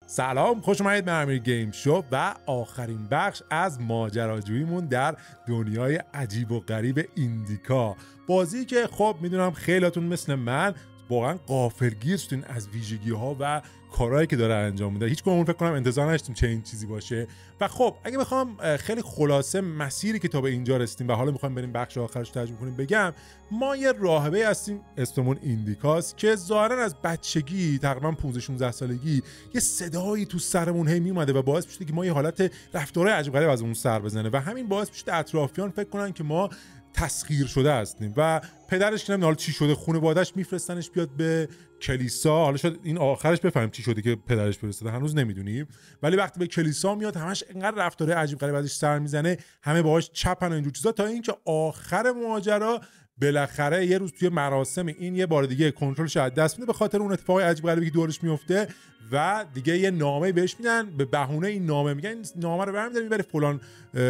سلام، خوش اومدید به امیر گیم شو و آخرین بخش از ماجراجوییمون در دنیای عجیب و غریب ایندیکا. بازی که خب میدونم خیلیاتون مثل من واقعا غافلگیر شدین از ویژگی‌ها و کارهایی که داره انجام میده. هیچ کدومون فکر کنم انتظار نداشتیم چه این چیزی باشه. و خب اگه بخوام خیلی خلاصه مسیری که تا به اینجا رسیدیم و حالا میخوایم بریم بخش آخرش ترجمه کنیم بگم، ما یه راهبه هستیم اسممون ایندیکاست که ظاهرا از بچگی تقریبا 15 16 سالگی یه صدایی تو سرمون هی میومده و باعث میشه که ما یه حالت رفتارهای عجیب غریب از اون سر بزنه و همین باعث میشه اطرافیان فکر کنن که ما تسخیر شده هستیم و پدرش که نمیدونه چی شده خانواده‌اش میفرستنش بیاد به کلیسا. حالا شاید این آخرش بفهمیم چی شده که پدرش فرستاده، هنوز نمیدونیم، ولی وقتی به کلیسا میاد همش انقدر رفتاره عجیب غریب ازش سر میزنه، همه باهاش چپن و اینجور چیزا، تا اینکه آخر ماجرا بالاخره یه روز توی مراسم این یه بار دیگه کنترلش از دست میده به خاطر اون اتفاقای عجیب غریبی که دورش میفته و دیگه یه نامه بهش میدن. به بهونه این نامه میگن این نامه رو برمی‌داری میبری فلان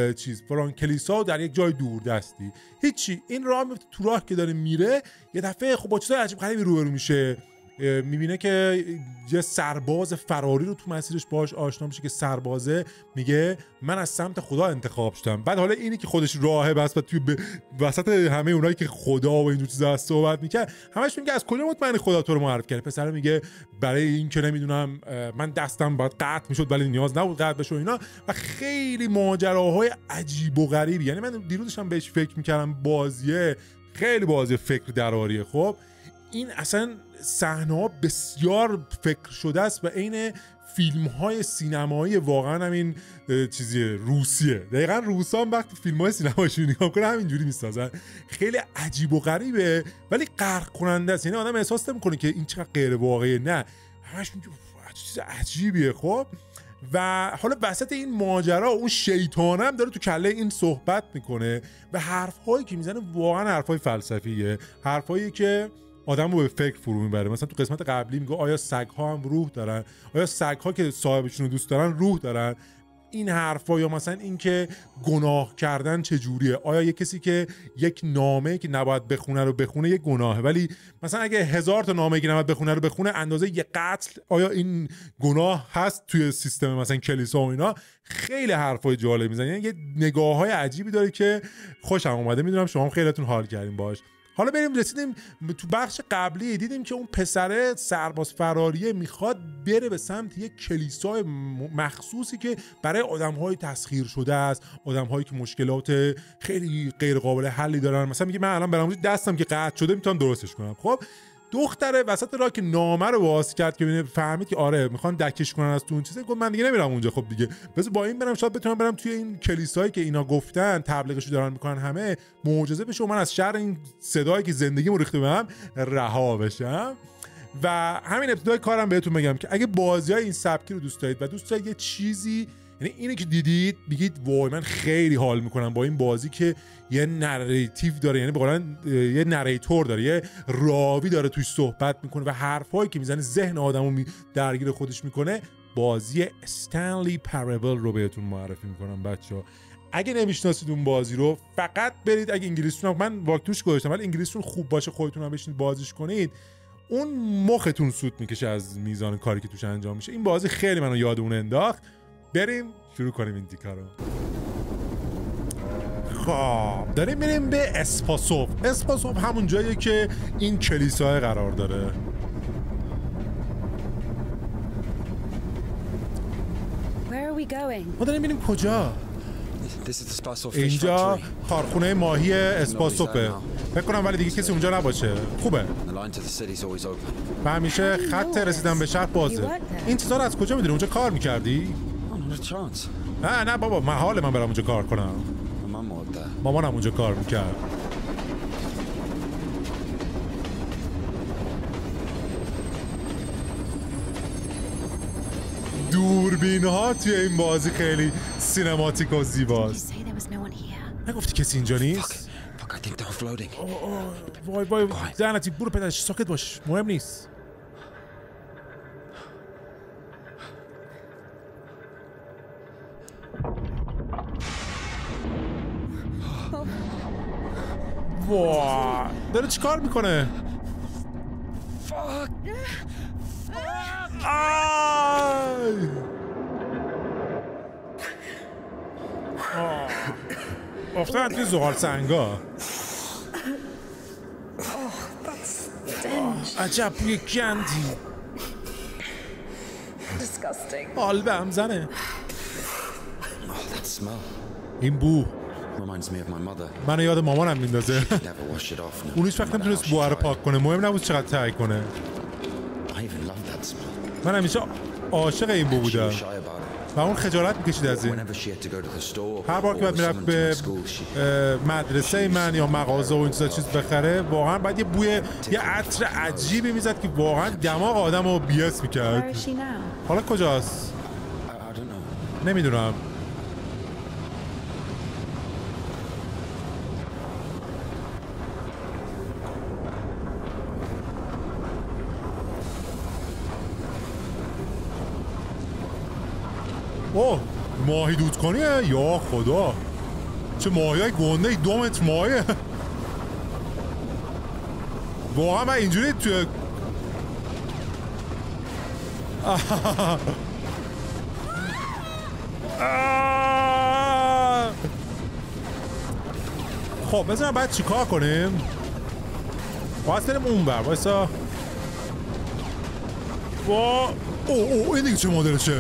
فلان کلیسا در یک جای دوردستی. هیچی، این راه میفته، تو راه که داره میره یه دفعه خب با چیزای عجیب غریبی روبرو میشه. میبینه که یه سرباز فراری رو تو مسیرش باهاش آشنا میشه که سربازه میگه من از سمت خدا انتخاب شدم. بعد حالا اینی که خودش راهب است و توی وسط همه اونایی که خدا و اینجور چیزا هست صحبت میکنه، همش میگه از کجا مطمئن خدا تو رو معرفی کرده؟ پسر میگه برای این که نمیدونم من دستم باید قطع میشد ولی نیاز نبود قطع بشه و اینا، و خیلی ماجراهای عجیب و غریبی. یعنی من دیروزشم بهش فکر میکردم، بازیه خیلی بازی فکر درآریه. خب این اصلا صحنه‌ها بسیار فکر شده است و عین فیلم‌های سینمایی واقعا همین چیزی روسیه. دقیقاً روسا هم وقتی فیلم‌های سینماییشون نگاه کنه همینجوری میسازن. خیلی عجیب و غریبه ولی غرق کننده است. یعنی آدم احساس نمی‌کنه که این چقدر غیر واقعیه، نه همش میگه چیز عجیبیه. خب و حالا وسط این ماجرا اون شیطان هم داره تو کله این صحبت میکنه و حرف‌هایی که میزنه واقعا حرف‌های فلسفیه، حرفایی که آدم رو به فکر فرو میبره. مثلا تو قسمت قبلی میگه آیا سگ‌ها هم روح دارن؟ آیا سگ‌ها که صاحبشون رو دوست دارن روح دارن؟ این حرفا، یا مثلا این که گناه کردن چجوریه؟ آیا یک کسی که یک نامه که نباید بخونه رو بخونه یک گناهه، ولی مثلا اگه 1000 تا نامه که نباید بخونه رو بخونه اندازه یک قتل، آیا این گناه هست توی سیستم مثلا کلیسا و اینا؟ خیلی حرفای جالب میزنه. یعنی یه نگاه‌های عجیبی داره که خوشم اومده. میدونم شما هم خیلیتون حال کردین باهاش. حالا بریم رسیدیم تو بخش قبلی، دیدیم که اون پسره سرباز فراریه میخواد بره به سمت یک کلیسای مخصوصی که برای آدم‌های تسخیر شده است، آدم‌هایی که مشکلات خیلی غیر قابل حلی دارن. مثلا میگه من الان برام دستم که قطع شده میتونم درستش کنم. خب دختره وسط راه که نامه رو باز کرد که فهمید که آره میخوان دکش کنن از تو اون چیزا، گفت من دیگه نمیرم اونجا. خب دیگه بذار با این برم، شاید بتونم برم توی این کلیسایی که اینا گفتن تبلیغشو دارن میکنن همه معجزه بشه و من از شر این صدایی که زندگیمو ریخته بهم رها بشم. و همین ابتدای کارم بهتون بگم که اگه بازیای این سبکی رو دوست دارید و دوست دارید یه چیزی، یعنی اینو که دیدید بگید وای من خیلی حال میکنم با این بازی که یه نریتیو داره، یعنی به قولن یه نریتور داره، یه راوی داره توش صحبت میکنه و حرفایی که میزنه ذهن آدمو درگیر خودش میکنه، بازی استنلی پرابل رو بهتون معرفی میکنم بچه‌ها. اگه نمیشناسید اون بازی رو فقط برید، اگه انگلیسیتون من واکتوش گذاشتم ولی انگلیسیتون خوب باشه خودتون هم بشینید بازیش کنید، اون مختون سود میکشه از میزان کاری که توش انجام میشه. این بازی خیلی منو یاد اون انداخت. بریم شروع کنیم این دیکا رو. خب داریم میریم به اسپاسوف. اسپاسوف همون جاییه که این کلیسای قرار داره. ما داریم میریم کجا؟ اینجا کارخونه ماهی اسپاسوفه فکر کنم، ولی دیگه کسی اونجا نباشه. خوبه. و همیشه خط رسیدن به شهر بازه. این چیزا رو از کجا میدونی؟ اونجا کار میکردی؟ نه بابا، محاله من برم اونجا کار کنم. مامانم اونجا کار میکرد. دوربین ها توی این بازی خیلی سینماتیک و زیباست. نگفتی کسی اینجا نیست؟ وای لعنتی، برو پدرش، ساکت باش، مهم نیست. وای داره چی کار میکنه؟ افتادن توی زغال سنگا. عجب بوی گندی. حال به هم زنه. این بو منو یاد مامانم میندازه. اون هیچ وقت نمیتونست بوها رو پاک کنه، مهم نبود چقدر سعی کنه. من همیشه عاشق این بو بودم و اون خجالت میکشید از این. هر بار که باید میرفت به مدرسه من یا مغازه و این چیز بخره، واقعا باید یه عطر عجیبی میزد که واقعا دماغ آدم رو بیاس میکرد. حالا کجاست؟ نمیدونم. اوه ماهی دودکانیه یا خدا، چه ماهی های گنده ای، 2 متر ماهیه. واقعا من اینجوری توی خب بذارم باید چیکار کنیم؟ باید بریم اون بر وایسا. این دیگه چه مدلشه؟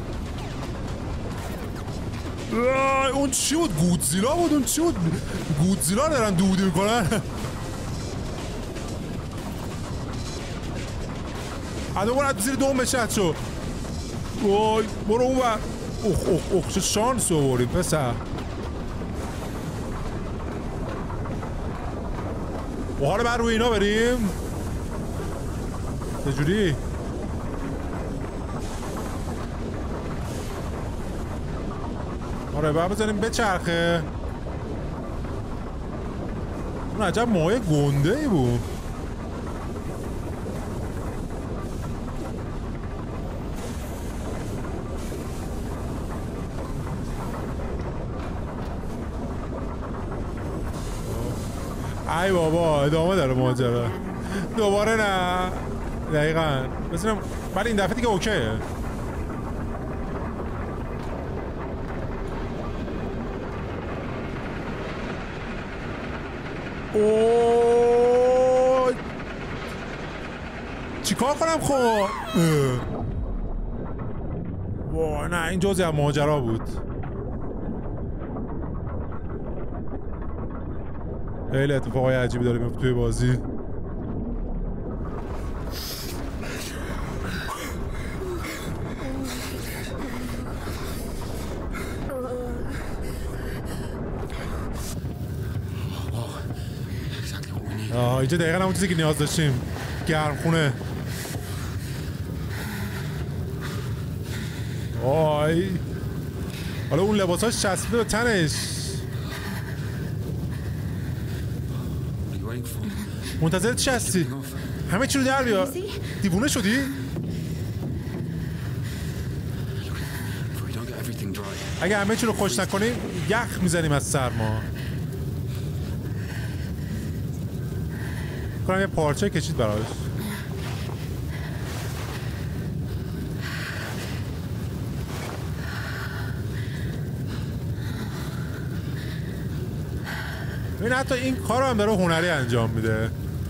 اون چی بود؟ گودزیلا بود؟ اون چی بود؟ گودزیلا دارن دودی میکنن. ادامون از زیر دوم بشه شو. وای برو اون بر. اوخ چه شانس آوریم پسر. و حالا بر روی اینا بریم چجوری؟ آره باید بزنیم بچرخه. اون عجب ماهی گنده ای بود. ای بابا ادامه داره ماجرا. دوباره نه. دقیقا بزنیم ولی این دفعه دیگه اوکیه. اوه چیکار کنم خب؟ وای نه این جزئی از ماجرا بود. خیلی اتفاقای عجیبی داره میفته توی بازی. اینجا دقیقا همون چیزی که نیاز داشتیم. گرمخونه. آی حالا اون لباساش چسبیده به تنش. منتظر چی هستی؟ همه چی رو در بیار. دیوونه شدی؟ اگه همه چی رو خوش نکنیم یخ میزنیم از سرما. کنم یه پارچه کشید براش. ببین حتی این کار رو هم داره هنری انجام میده.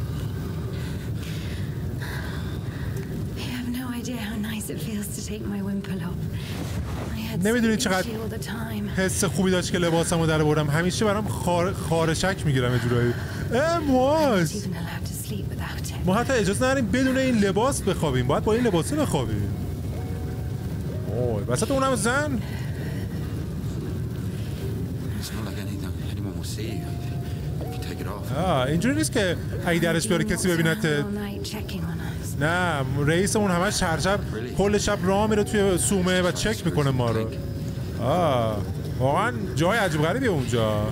نمیدونی چقدر حس خوبی داشت که لباسم رو در بردم. همیشه برام خارشک میگیرم یه جورایی. ماست ما حتی اجازه نداریم بدون این لباس بخوابیم. باید با این لباسه بخوابیم. اوه وسط اونم زن. اینجوری نیست که اگه درش بیاره کسی ببینت. نه رئیسمون همش هر شب کل شب راه میره توی سومه و چک میکنه ما رو. واقعا جای عجیب غریبیه اونجا.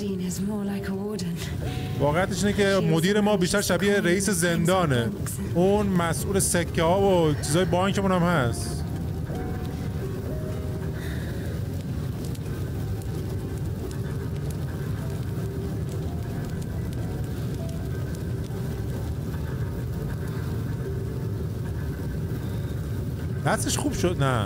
واقعیتش اینه که مدیر ما بیشتر شبیه رئیس زندانه. اون مسئول سکه ها و چیزای بانکمون هم هست. دستش خوب شد. نه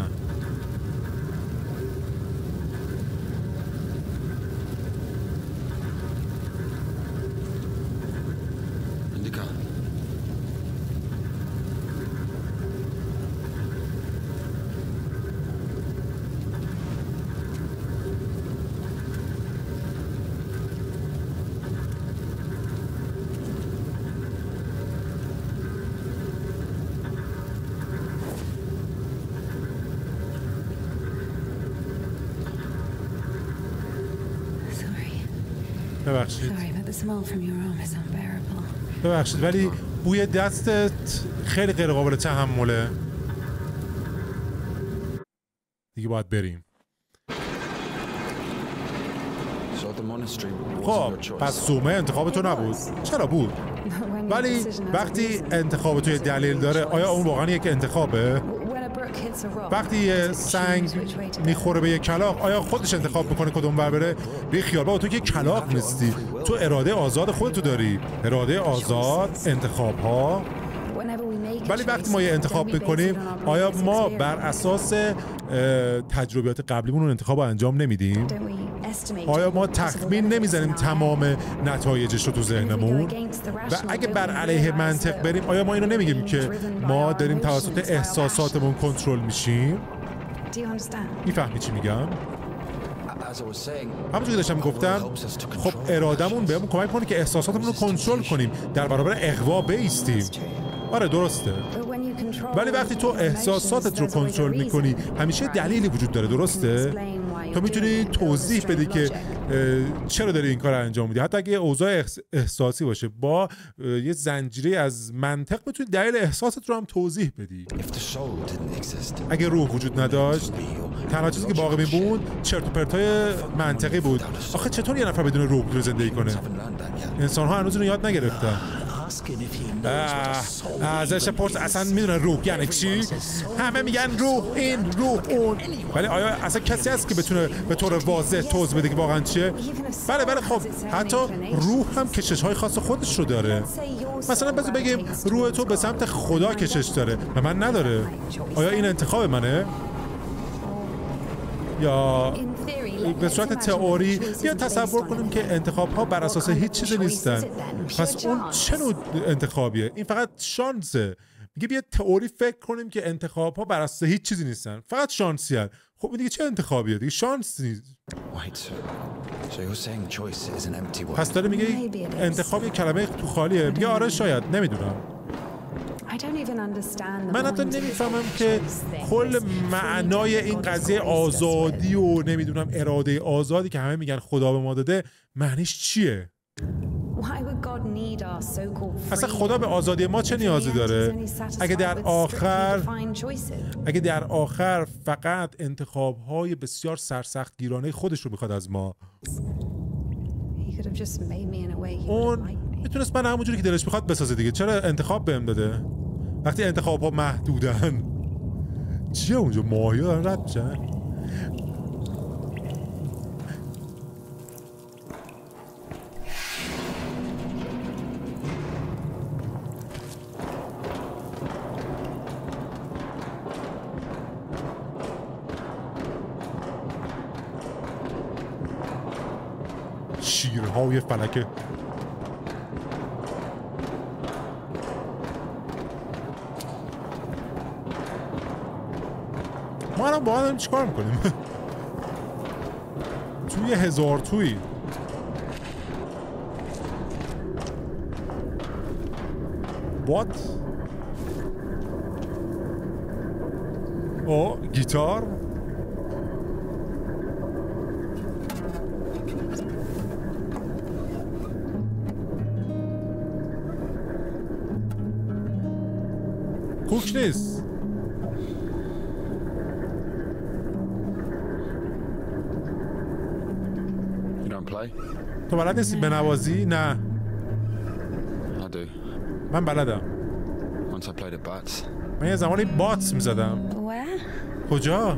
ببخشید ببخشید ولی بوی دستت خیلی غیر قابل تحمله. دیگه باید بریم. خب پس صومعه انتخاب تو نبود. چرا بود؟ ولی وقتی انتخاب توی دلیل داره، آیا اون واقعا یک انتخابه؟ وقتی یه سنگ میخوره به یه کلاغ، آیا خودش انتخاب میکنه کدوم ور بره؟ بی خیال بابا، تو که کلاغ نیستی، تو اراده آزاد خودتو داری، اراده آزاد، انتخاب ها. ولی وقتی ما یه انتخاب میکنیم، آیا ما بر اساس تجربیات قبلیمون اون انتخاب رو انجام نمیدیم؟ آیا ما تخمین نمیزنیم تمام نتایجش رو تو ذهنمون؟ و اگه بر علیه منطق بریم، آیا ما اینو نمیگیم که ما داریم توسط احساساتمون کنترل میشیم؟ میفهمی چی میگم؟ همونجوری که داشتم گفتم، خب ارادمون بهمون کمک کنه که احساساتمون رو کنترل کنیم، در برابر اغوا بایستیم. آره درسته. ولی وقتی تو احساساتت رو کنترل میکنی، همیشه دلیلی وجود داره، درسته؟ تو میتونی توضیح بدی که چرا داری این کار رو انجام میدی، حتی اگه اوضاع احساسی باشه، با یه زنجیره از منطق میتونی دلیل احساست رو هم توضیح بدی. اگه روح وجود نداشت، تنها چیزی که باقی میموند چرت و پرتای منطقی بود. آخه چطور یه نفر بدون روح میتونه زندگی کنه؟ انسان ها هنوز اینو یاد نگرفتن. ازش پرس اصلا میدونن روح یعنی چی؟ همه میگن روح این روح اون، ولی آیا اصلا کسی هست که بتونه به طور واضح توضیح بده که واقعا چیه؟ بله خب حتی روح هم کشش های خاص خودش رو داره. مثلا بذار بگیم روح تو به سمت خدا کشش داره و من نداره. آیا این انتخاب منه؟ یا به صورت تئوری بیا تصور کنیم که انتخاب ها بر اساس هیچ چیزی نیستن. پس اون چه نوع انتخابیه؟ این فقط شانسه. میگه بیا تئوری فکر کنیم که انتخاب ها بر اساس هیچ چیزی نیستن، فقط شانسی هست. خب این دیگه چه انتخابیه؟ دیگه شانس نیست. پس داره میگه انتخاب یه کلمه تو خالیه. میگه آره شاید، نمیدونم. من حتی نمیفهمم که کل معنای این قضیه آزادی و نمیدونم اراده آزادی که همه میگن خدا به ما داده معنیش چیه؟ اصلا خدا به آزادی ما چه نیازی داره؟ اگه در آخر فقط انتخاب‌های بسیار سرسختگیرانه خودش رو میخواد از ما، اون میتونست من همونجوری که دلش میخواد بسازه دیگه. چرا انتخاب بهم داده؟ وقتی انتخاب ها محدودن چیه اونجا؟ ماهی ها دارن رد میشن؟ شیرهای فلکه. ما الان با هم داریم چیکار میکنیم؟ توی هزار توی What؟ گیتار؟ کوک نیست. تو بلد نیستی بنوازی؟ نه. من بلدم. من یه زمانی باتس میزدم. کجا؟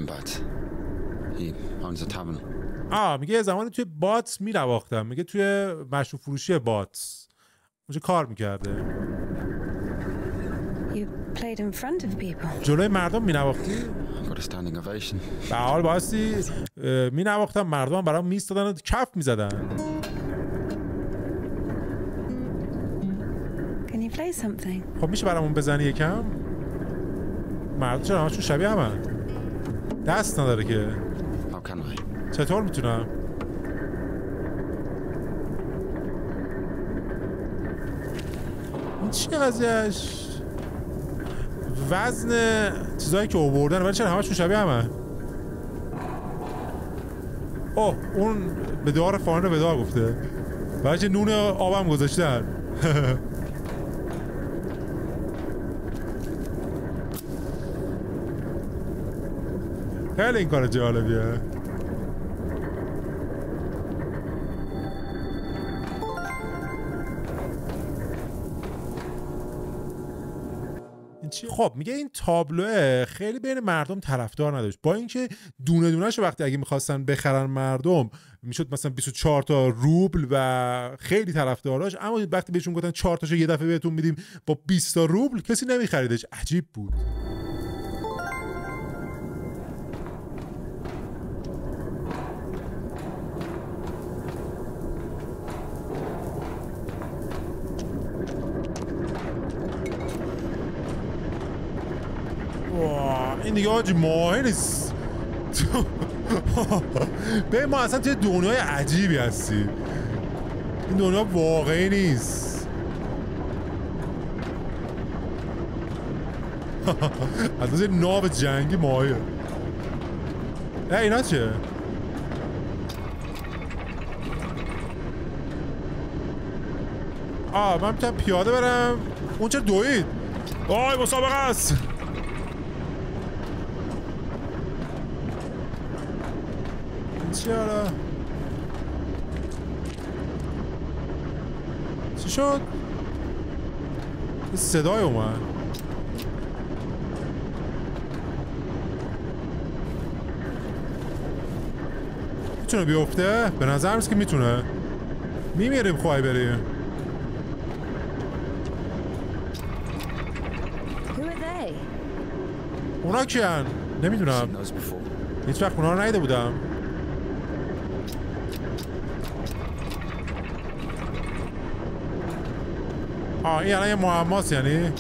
میگه یه زمانی توی باتس میرواختم. میگه توی مشروب فروشی باتس اونجا کار میکرده. جلوی مردم مینواختی؟ به حال بایستی مینواختم، مردم برام میستادن و کف میزدن. خب میشه برامون بزنی یکم؟ مردم چرا همشون شبیه همه؟ دست نداره که. چطور میتونم؟ این چیه قضیهش؟ وزن چیزایی که آوردن ولی چرا همشون شبیه همه؟ اوه اون به دار فان رو ودا گفته. بچه نون آبم گذاشتن. خیلی این کار جالبیه. خب میگه این تابلوه خیلی بین مردم طرفدار نداشت، با اینکه دونه دونه‌شو وقتی اگه میخواستن بخرن مردم میشد مثلا 24 تا روبل و خیلی طرفداراش، اما وقتی بهشون گفتن 4 تاشو یه دفعه بهتون میدیم با 20 تا روبل کسی نمیخریدش. عجیب بود. این دیگه آجی ماهی نیست. به ما اصلا توی دنیای عجیبی هستی. این دنیا واقعی نیست. از این ناو جنگی ماهیه. اینا چه؟ من میتونم پیاده برم. اون چه دوید؟ آی مسابقه است. چرا؟ چی شد؟ صدای اومد. میتونه بیفته؟ به نظر میاد که میتونه. میمیریم خواهی بریم. اونا کیان؟ نمیدونم. هیچ وقت اونا رو ندیده بودم. این الان یه معماست یعنی؟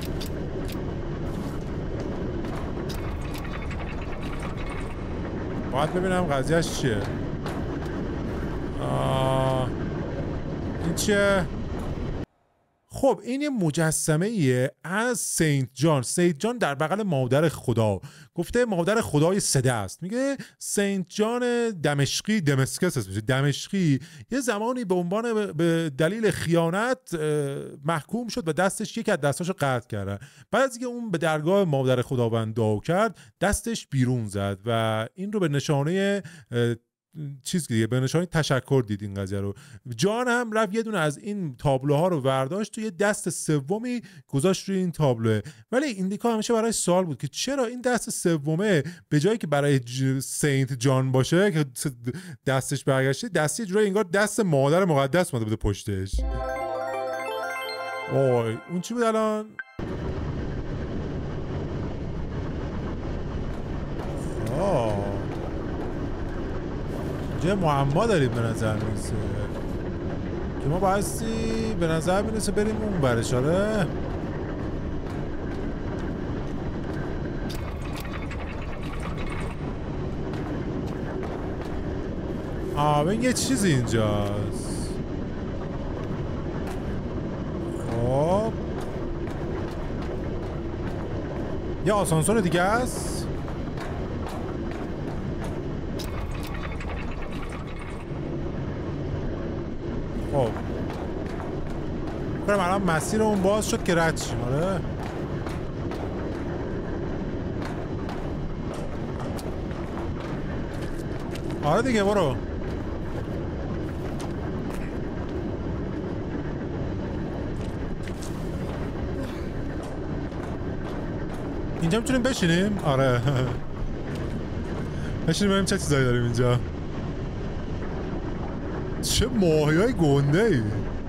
باید ببینم قضیهش چیه. این چیه؟ خب این یه مجسمه ایه از سنت جان. سنت جان در بغل مادر خدا. گفته مادر خدای سده است. میگه سنت جان دمشقی، دمسکس اسمشه، دمشقی یه زمانی به عنوان به دلیل خیانت محکوم شد و دستش یکی از دستاشو قطع کردن. بعد از اینکه اون به درگاه مادر خداوند دعا کرد دستش بیرون زد و این رو به نشانه چیز دیگه، به نشانه تشکر دید این قضیه رو. جان هم رفت یه دونه از این تابلوها رو برداشت تو یه دست سومی گذاشت روی این تابلوه. ولی ایندیکا همیشه برای سوال بود که چرا این دست سومه به جایی که برای سنت جان باشه که دستش برگشته، دستی جوری انگار دست مادر مقدس اومده بوده پشتش. اوه اون چی بود الان؟ یه معما داریم به نظر میرسه که ما بایستی به نظر میرسه بریم اون برش. آره این یه چیزی اینجاست. خب یه آسانسور دیگه است. خب برم الان مسیر اون باز شد که رد شیم. آره آره دیگه برو. اینجا میتونیم بشینیم؟ آره بشینیم بریم چه چیزایی داریم اینجا. چه ماهیای گنده ای.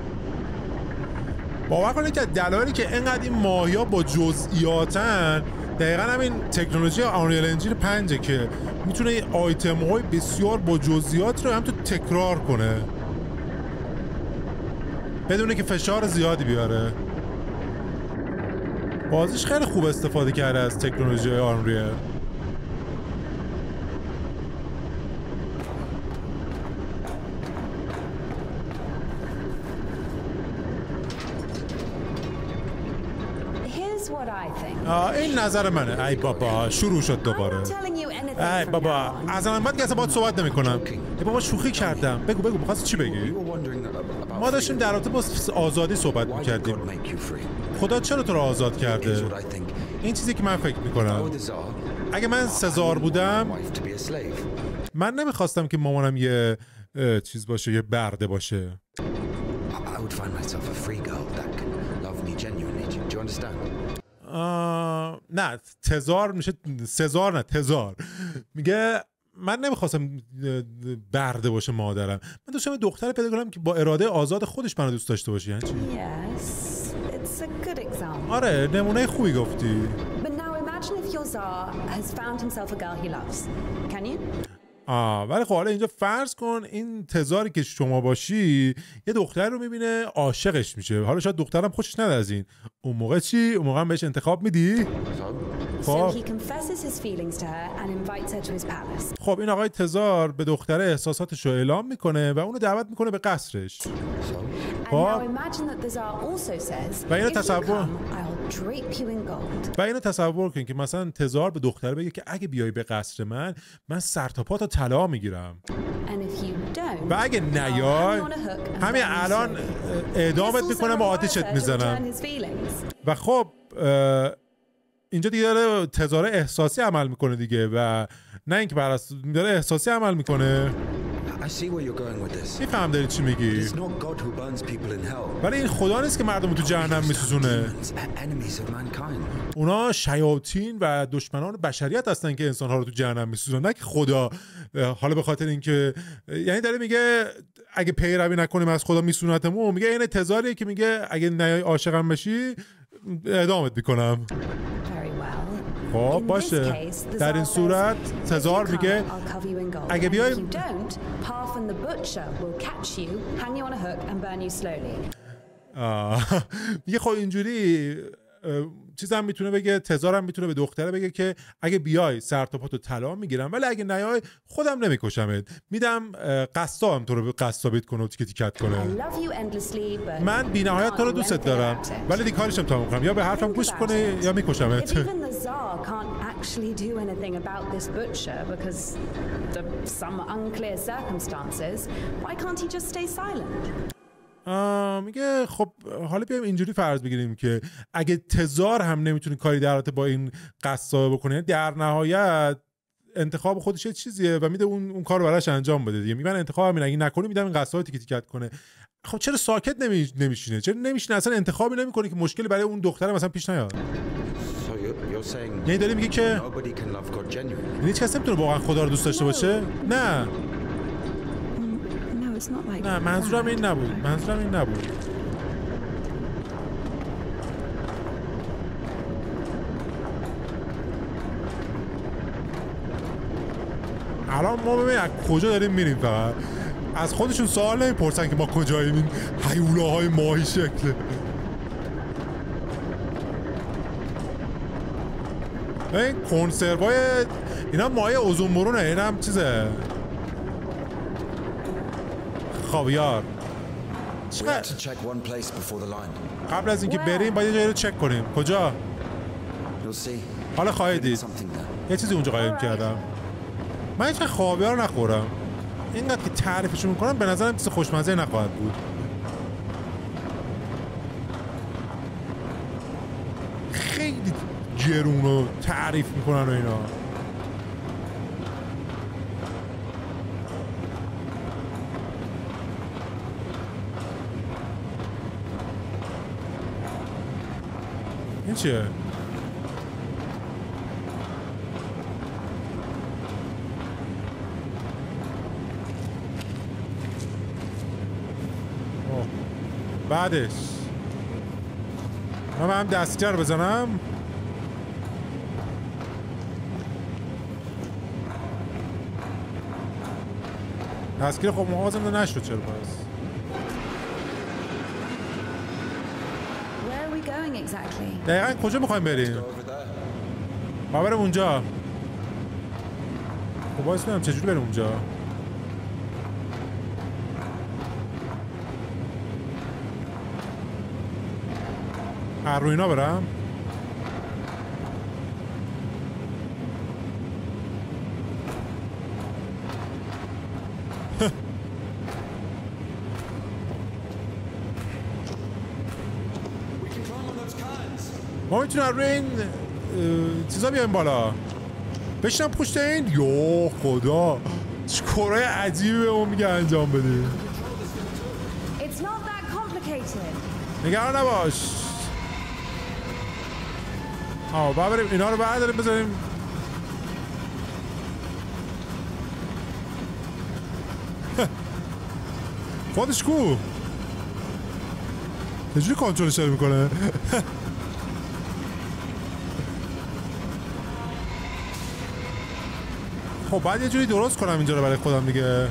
باور کنید که دلایلی که اینقدر این ماهیا با جزئیاتن دقیقا همین تکنولوژی آنریل انجین 5 که میتونه آیتم های بسیار با جزئیات رو هم تو تکرار کنه بدونه که فشار زیادی بیاره. بازیش خیلی خوب استفاده کرده از تکنولوژی آنریل. این نظر منه. ای بابا شروع شد دوباره. ای بابا از الان بعد که اصلا باید صحبت نمی کنم. بابا شوخی کردم. بگو می‌خواستی چی بگی؟ ما داشتیم در رابطه با آزادی صحبت می‌کردیم. خدا چرا تو رو آزاد کرده؟ این چیزی که من فکر می‌کنم. اگه من سزار بودم من نمیخواستم که مامانم یه چیز باشه، یه برده باشه. نه تزار میشه سزار، نه تزار. میگه من نمیخواستم برده باشه مادرم. من داشتم دختر پیدا کنم که با اراده آزاد خودش منو دوست داشته باشه. یعنی چی؟ آره نمونه خوبی گفتی. ولی خب حالا اینجا فرض کن این تزاری که شما باشی یه دختر رو میبینه عاشقش میشه. حالا شاید دخترم خوشش نده از این. اون موقع چی؟ اون موقع هم بهش انتخاب میدی؟ خب این آقای تزار به دختر احساساتش رو اعلام میکنه و اونو دعوت میکنه به قصرش. خب و اینو تصور کن که مثلا تزار به دختر بگه که اگه بیای به قصر من سر تا پا تا طلا میگیرم و اگه نیای همین الان اعدامت میکنم و آتیشت میزنم. و خب اینجا دیگه داره تزار احساسی عمل میکنه دیگه و نه اینکه داره احساسی عمل میکنه. میفهم داری چی میگی؟ ولی این خدا نیست که مردم تو جهنم میسوزونه. اونا شیاطین و دشمنان بشریت هستن که انسانها رو تو جهنم میسوزونن، نه که خدا. حالا به خاطر اینکه یعنی داره میگه اگه پیروی نکنیم از خدا میسونتمون. میگه این تزاریه که میگه اگه نیای عاشقم بشی اعدامت میکنم. خب باشه، در این صورت تزار میگه اگه بیای میگه خب اینجوری چیزم میتونه بگه، تزارم میتونه به دختره بگه که اگه بیای سر تا پاتو طلا میگیرم، ولی اگه نیای خودم نمیکشمت، میدم قصابم تو رو قصابیت کنه و تیکه تیکت کنه. من بی‌نهایت تو رو دوست دارم ولی دیگه کارشم تموم کنم، یا به حرفم گوش کنه یا میکشمت. میگه خب حالا بیایم اینجوری فرض بگیریم که اگه تزار هم نمیتونه کاری در رابطه با این قصابه بکنه، در نهایت انتخاب خودش یه چیزیه و میده اون کارو براش انجام بده دیگه. میگن انتخاب همین، اگه نکنه میدم این قصاب تیکه تیکت کنه. خب چرا ساکت نمیشینه؟ چرا نمیشینه اصلا انتخابی نمیکنه که مشکلی برای اون دختره مثلا پیش نیاد؟ یعنی داری میگه که هیچ کس نمیتونه واقعا خدا رو دوست داشته باشه؟ نه نه، منظورم این نبود. الان ما ببین از کجا داریم میریم، فقط از خودشون سوال نمیپرسن که ما کجاییم. این هیولاهای ماهی شکله. این کنسروای اینا ماهی اوزون برونه، این هم چیزه خاویار. قبل از اینکه بریم باید یه جایی رو چک کنیم. کجا؟ حالا خواهید دید یه چیزی اونجا قایم کردم. من هیچ خاویار نخورم، اینقدر که تعریفشون میکنم به نظرم چیز خوشمزه نخواهد بود. خیلی گرون رو تعریف میکنن و اینا. این چیه؟ بعدش من هم دستگیر بزنم. دستگیر خب محافظم نشد. چرا پس؟ دقیقا کجا میخوایم بریم؟ ما بریم اونجا. خب باید ببینم چجوری بریم اونجا. رو اینا برم. ما میتونیم روی این چیزا بیایم بالا. بشینم پشت این. یا خدا چه کارهای عجیبی به ما میگه انجام بدیم. نگران نباش. باید بریم اینا رو برداریم بذاریم. خودش کو چجوری کنترلش داره میکنه؟ خب بعد یه جوری درست کنم اینجا رو برای خودم دیگه.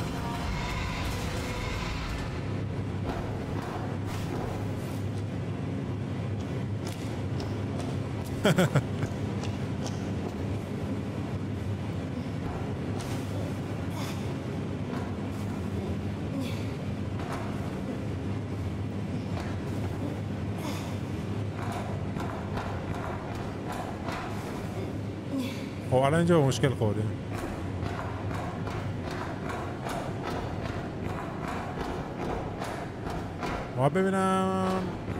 خب الان اینجا مشکل خوردیم. ما ببینم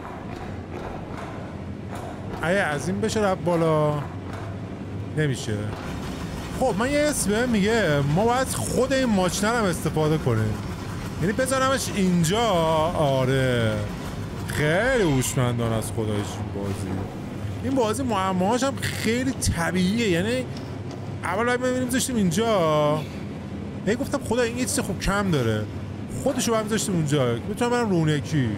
اگه از این بشه رفت بالا نمیشه. خب من یه اسم میگه ما باید خود این ماشینه هم استفاده کنیم، یعنی بذارمش اینجا. آره خیلی هوشمندانه از خدایش این بازی معماهاش هم خیلی طبیعیه. یعنی اول باید ببینیم زشتیم اینجا. گفتم خدا این یه چیز خوب کم داره، خودشو باید میذاشتیم اونجا میتونم برم رونکی.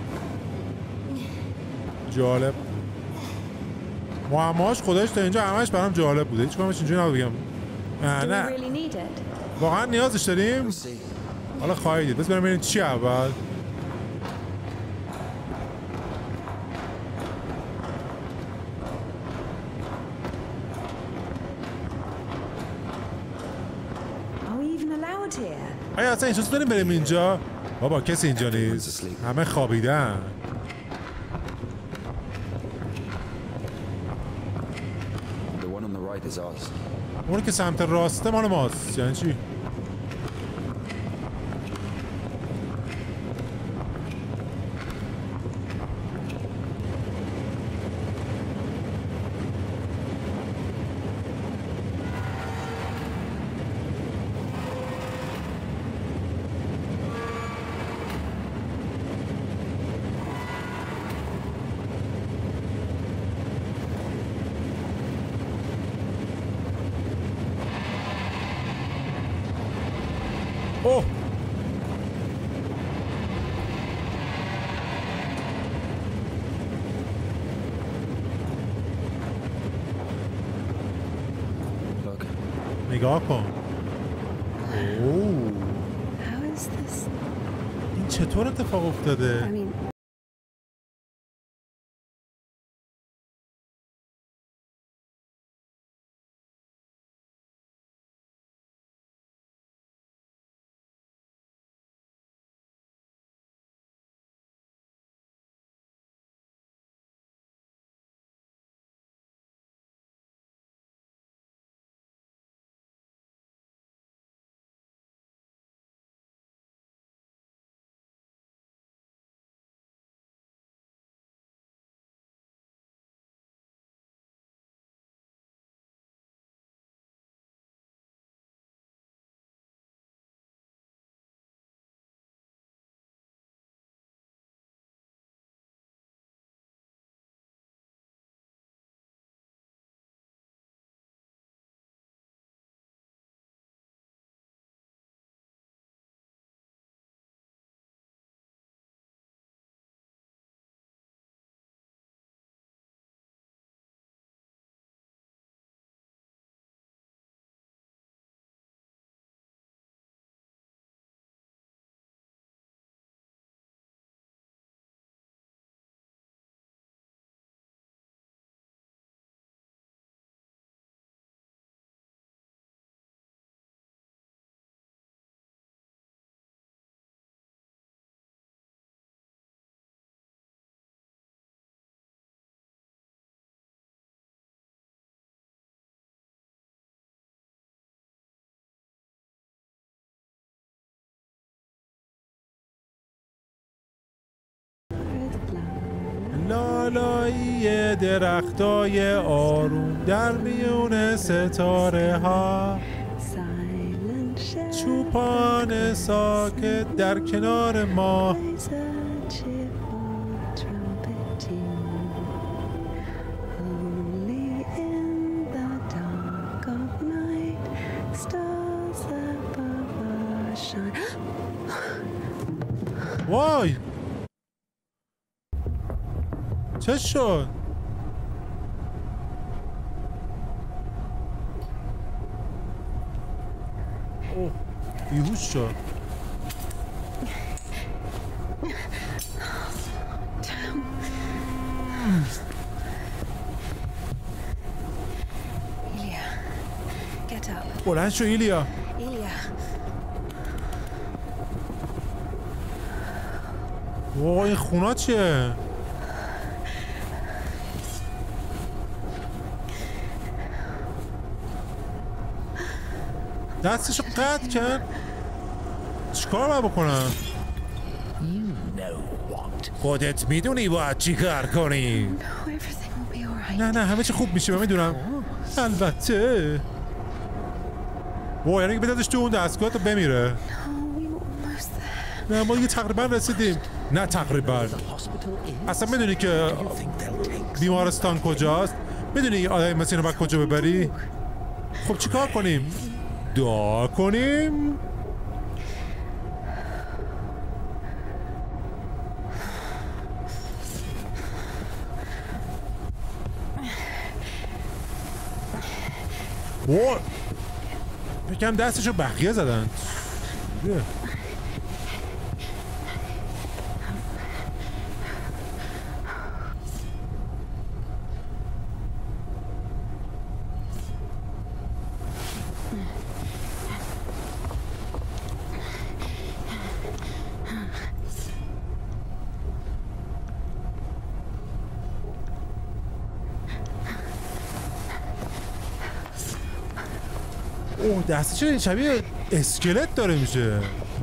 جالب معماهاش خودش تا اینجا همش برام جالب بوده. هیچ کامش اینجا نبودم. نه واقعا نیازش داریم. حالا خواهی دید. بس بریم ببینیم چی اول. آیا اصلا اجازه داریم بریم اینجا؟ بابا کسی اینجا نیست، همه خوابیدن. اونی که سمت راسته مال ماست. یعنی چی؟ اوه نگاه کن. اوه این چطور اتفاق افتاده؟ لالایی درختای آروم در میون ستاره ها، چوپان ساکت در کنار ما. وای چه شد؟ اوه بیهوش شد. بلند شو ایلیا. وای این خونا چیه؟ دستشو قطع کرد. چیکار باید بکنم؟ خودت میدونی باید چی کار کنی. نه همه چی خوب میشه. من میدونم. البته وای یعنی بدادش تو اون دستگاه تا بمیره. نه ما دیگه تقریبا رسیدیم. نه تقریبا. اصلا میدونی که بیمارستان کجاست؟ میدونی آدمی مثل اینو باید کجا ببری؟ خب چی کار کنیم؟ دعا کنیم؟ وای فکرم دستشو بقیه زدن. اوه دستش شبیه اسکلت داره میشه.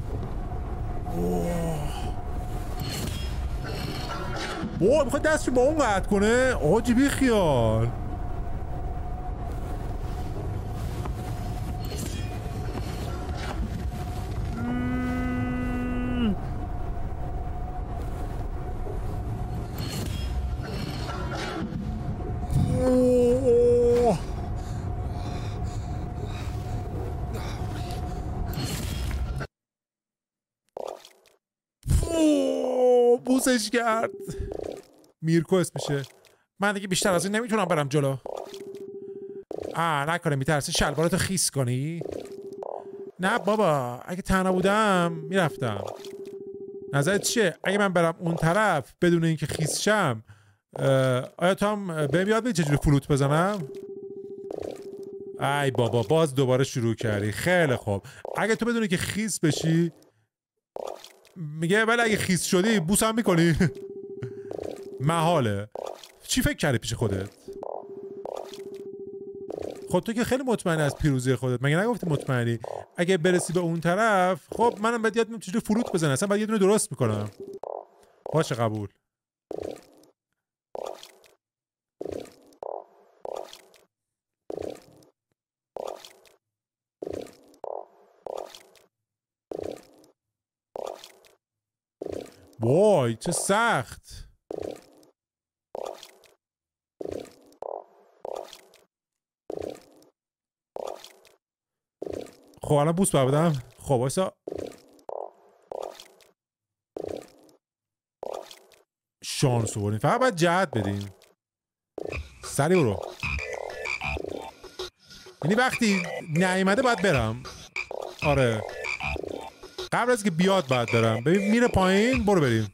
اوه میخواد دستشو با اون قطع کنه. آجی بی خیال. بوسش کرد. میرکو اسمشه. من دیگه بیشتر از این نمیتونم برم جلو. نکنه میترسی شلواراتو خیس کنی؟ نه بابا اگه تنها بودم میرفتم. نظرت چیه؟ اگه من برم اون طرف بدون اینکه خیس شم آیا تو هم بهم یاد بدی چجوری فلوت بزنم؟ ای بابا باز دوباره شروع کردی. خیلی خوب اگه تو بدونی که خیس بشی میگه ولی اگه خیس شدی بوسم میکنی. محاله. چی فکر کردی پیش خودت؟ خب تو که خیلی مطمئن از پیروزی خودت. مگه نگفتی مطمئنی؟ اگه برسی به اون طرف خب منم باید یاد میدم چجوری فلوت بزنم. اصلا باید یه دونه درست میکنم. باشه قبول. وای چه سخت. خب الان بوس بدم. خب وایسا. شانس بردیم. فقط باید جهت بدیم. سریع برو. یعنی وقتی نیومده باید برم. آره قبل از که بیاد باید برم. ببین میره پایین. برو بریم.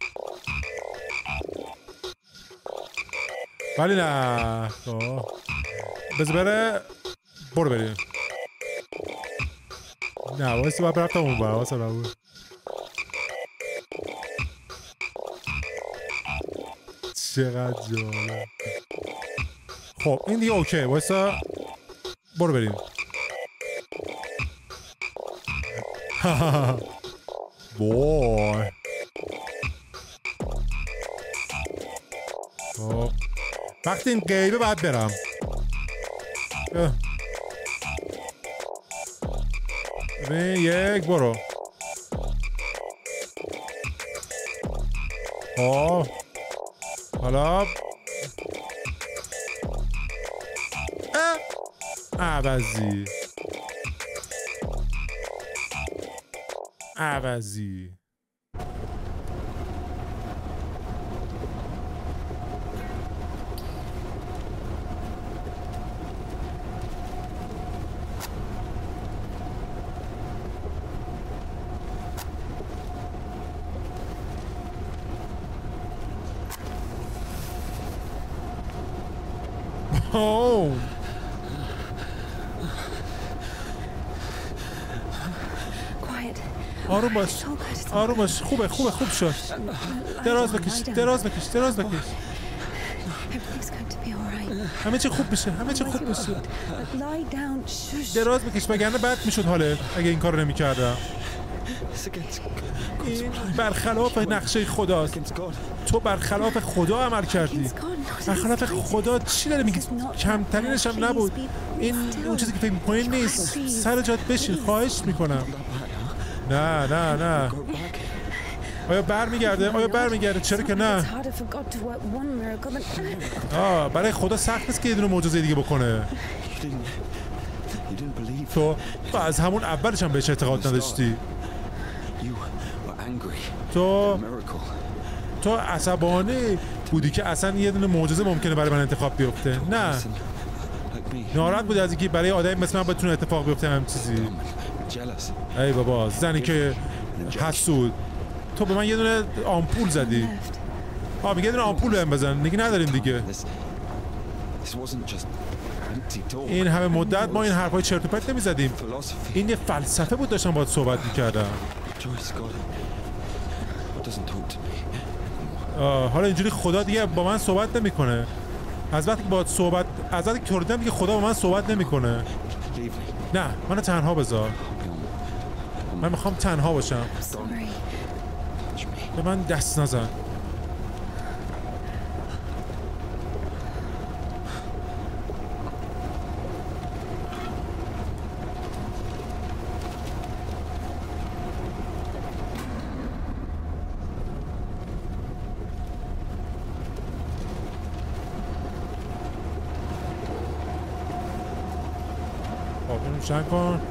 ولی نه بذار بره. برو بریم. نه وایسا باید برفتم اون باید. وایسا نبود. چقدر جالب. خب این دیگه اوکی. وایسا برو بریم. وای. خب وقتی این غیبه باید برم. یک برو. حالا عوضی آروم باش، آروم باش. خوب شد. دراز بکش. همه چی خوب میشه. دراز بکش وگرنه بد میشد حالت اگه این کارو نمی‌کردم. این برخلاف نقشه خداست. تو برخلاف خدا عمل کردی. برخلاف خدا چی داره میگی؟ کمترینش هم نبود. این اون چیزی که فکر می‌کنی نیست. سر جات بشین، خواهش میکنم. نه. آیا برمیگرده؟ چرا که نه؟ برای خدا سخت نیست که یه دونه معجزه دیگه بکنه. تو از همون اولش هم بهش اعتقاد نداشتی. تو عصبانی بودی که اصلا یه دونه معجزه ممکنه برای من اتفاق بیفته. نه، ناراحت بودی از اینکه برای آدمی مثل من بتونه اتفاق بیفته هم چیزی. ای بابا، زنی که حسود. تو به من یه دونه آمپول زدی. میگه یه دونه آمپول بهم بزن. دیگه نداریم دیگه. این همه مدت ما این حرفای چرت و پرت نمی‌زدیم. این یه فلسفه بود داشتم باهات صحبت می‌کردم. حالا اینجوری خدا دیگه با من صحبت نمی‌کنه. از وقتی که توردم دیگه خدا با من صحبت نمی‌کنه. نه، منو تنها بذار. من میخوام تنها باشم. به من دست نزن. روشن کن.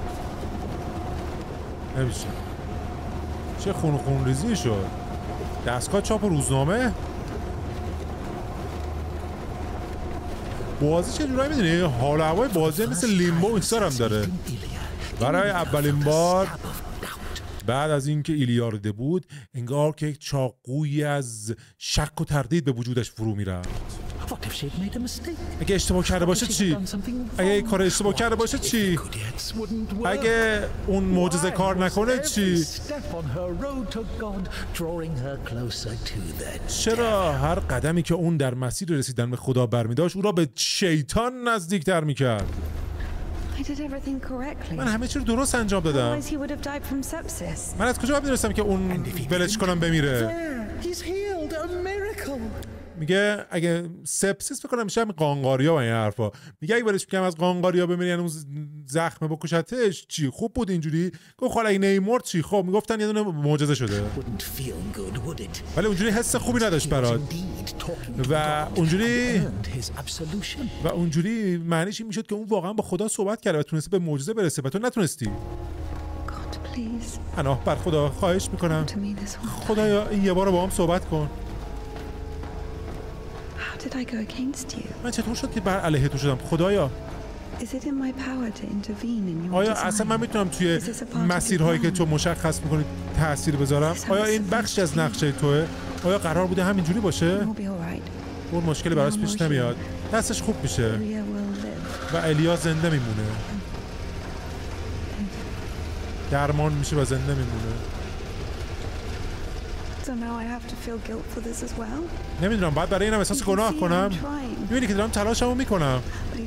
نمیشه. چه خون ریزی شد. دستگاه چاپ روزنامه. بازی چه جورایی میدونی؟ حال هوای بازی مثل لیمبو اینستار هم داره. برای اولین بار بعد از اینکه ایلیا رده بود انگار که یک چاقویی از شک و تردید به وجودش فرو میرفت. اگه اشتباه کرده باشه چی؟ اگه یک کار اشتباه کرده باشه چی؟ اگه اون معجزه کار نکنه چی؟ چرا هر قدمی که اون در مسیر رسیدن به خدا برمی‌داشت او را به شیطان نزدیکتر می‌کرد؟ من همه چی رو درست انجام دادم. من از کجا می‌دونستم که اون ولش کنم بمیره؟ میگه اگه سپسیس بکنم میشه همین قانقاریا و این حرفا. میگه اگه برش بکنم از قانقاریا بمیره یعنی اون زخمه بکشتش چی؟ خوب بود اینجوری؟ گفت خب اگه نیمرد چی؟ خب میگفتن یه دونه معجزه شده. ولی اونجوری حس خوبی نداشت برات. و اونجوری معنیش این میشد که اون واقعا با خدا صحبت کرده و تونسته به معجزه برسه و تو نتونستی. پناه بر خدا، خواهش میکنم خدایا این یه بار با هم صحبت کن. من چطور شد که بر علیه تو شدم خدایا؟ آیا اصلا من میتونم توی مسیرهایی که تو مشخص میکنی تأثیر بذارم؟ آیا این بخشی از نقشه توه؟ آیا قرار بوده همینجوری باشه؟ اون مشکلی براش پیش نمیاد. دستش خوب میشه و الیا زنده میمونه، درمان میشه و زنده میمونه. نمیدونم باید برای اینم احساس گناه کنم؟ میبینی که دارم تلاشمو میکنم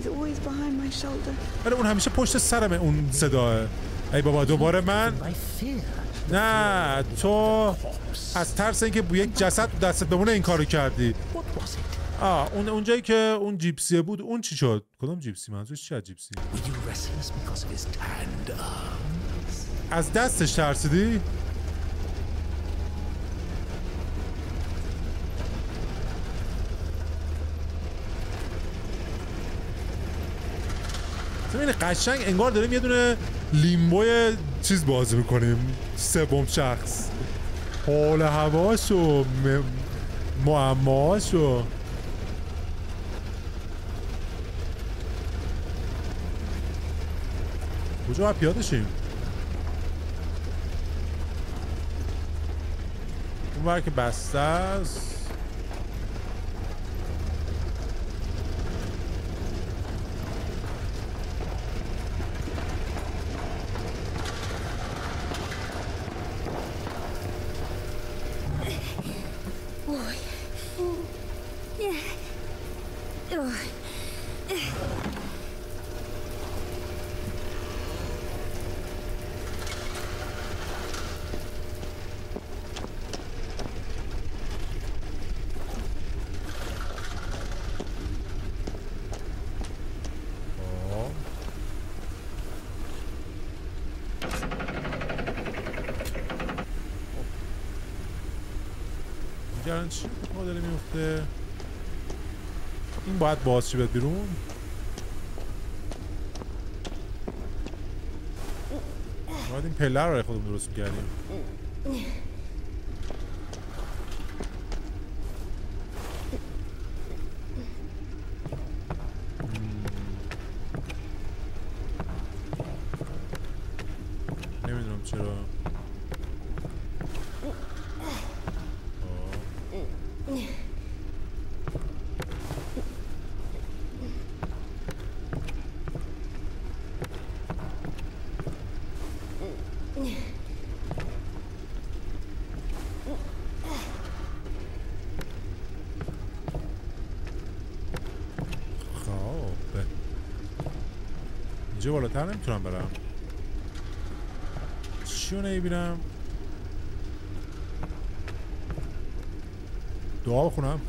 ولی اون همیشه پشت سرمه اون صداه. ای بابا دوباره من؟ نه تو از ترس اینکه یک جسد دستت بمونه این کارو کردی. اونجایی که اون جیپسیه بود اون چی شد؟ کدوم جیپسی؟ منظورش چیه جیپسی؟ از دستش ترسیدی؟ ببین قشنگ انگار داریم یه دونه لیمبوی چیز بازی میکنیم، سوم شخص. حال هواشو معماشو. کجا باید پیاده شیم؟ اون بر که بسته است. اینجا چی داره میفته؟ این باید باز چی بیاد بیرون؟ باید این پله رو خودمون درست می‌کردیم. نمیدونم چرا. اینجا بالاتر نمیتونم برم. چیو نمیبینم؟ دعا بخونم.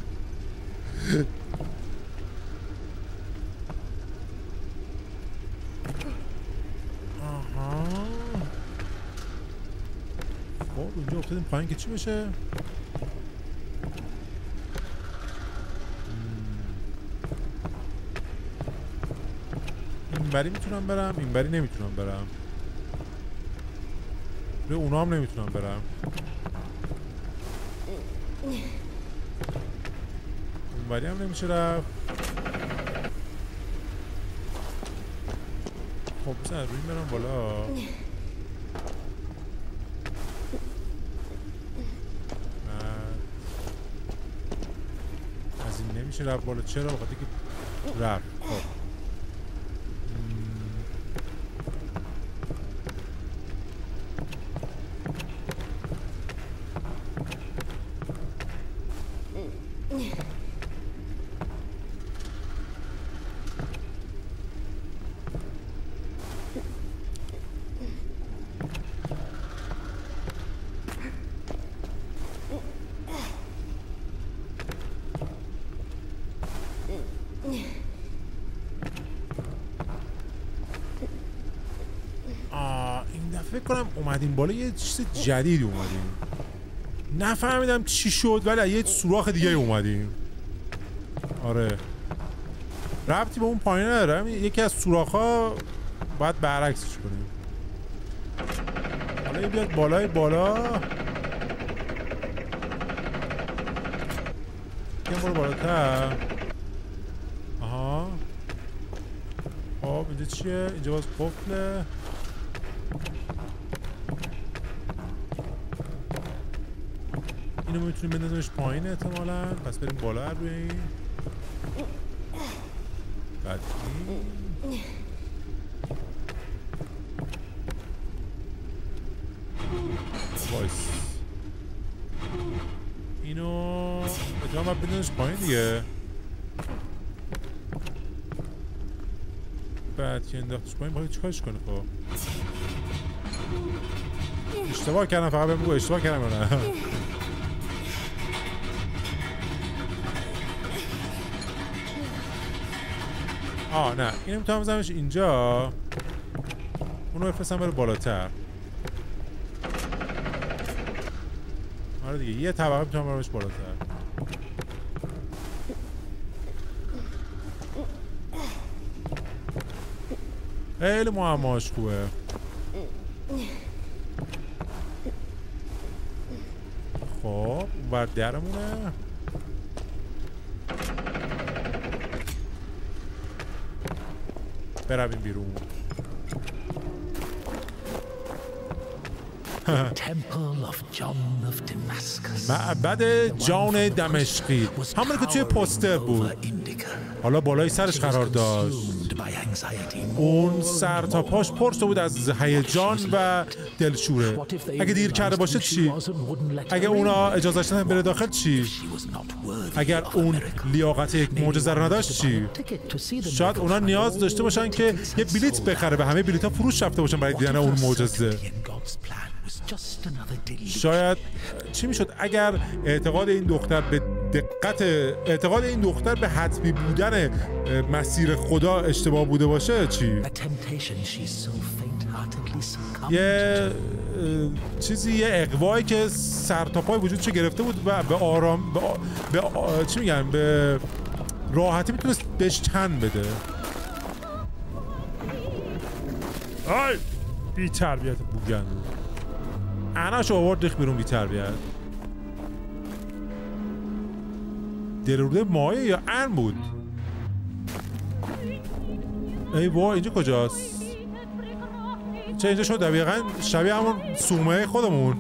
آها. خب اینجا افتادیم پایین که چی بشه؟ این بری میتونم برم، این بری نمیتونم برم. روی اونا هم نمیتونم برم. اون بری هم نمیشه رفت. خب بسن روی این برم بالا. از این نمیشه رفت بالا. چرا؟ بخاطر که رفت. خب فکر کنم اومدیم بالا یه چیز جدید اومدیم. نفهمیدم چی شد ولی یه سوراخ دیگه اومدیم. آره ربطی به اون پایین نداره. یکی از سوراخ‌ها باید برعکسش کنیم. حالا این بیاد بالای بالا. یه برو بالاتر. آها خب اینجا چیه؟ اینجا باز قفله. اینو میتونیم بندازمش پایین احتمالاً. پس بریم بالا روی این. بعد این وایس اینو اتفاقا باید بندازمش پایین دیگه. بعد که انداختش پایین باید چیکارش کنه؟ خب اشتباه کردم. فقط بهم بگو اشتباه کردم یا نه. نه اینو میتونم بزنمش اینجا، اونو بفرستم بره بالاتر. آره دیگه یه طبقه میتونم برمش بالاتر. خیلی معماش خوبه. خب اون بر درمونه. برویم بیرون. معبد جان دمشقی، همون که توی پوستر بود، حالا بالای سرش قرار داشت. اون سر تا پاش پر شده بود از هیجان و دلشوره. اگه دیر کرده باشه چی؟ اگه اونا اجازهش ندن بره داخل چی؟ اگر اون لیاقت یک معجزه رو نداشت چی؟ شاید اونا نیاز داشته باشن که یه بلیت بخره و همه بلیت‌ها فروش رفته باشن برای دیدن اون معجزه. شاید چی میشد اگر اعتقاد این دختر به حتمی بودن مسیر خدا اشتباه بوده باشه چی؟ یه چیزی، یه اغوایی که سر تا پای وجودشو گرفته بود و به آرام چی میگن، به راحتی میتونست بهش تن بده. آی بی تربیت بوگن اناشو آورد ریخ بیرون. بی تربیت. دلروده مایه یا ان بود؟ ای وای اینجا کجاست؟ چه اینجا شد دقیقا شبیه همون سومه خودمون.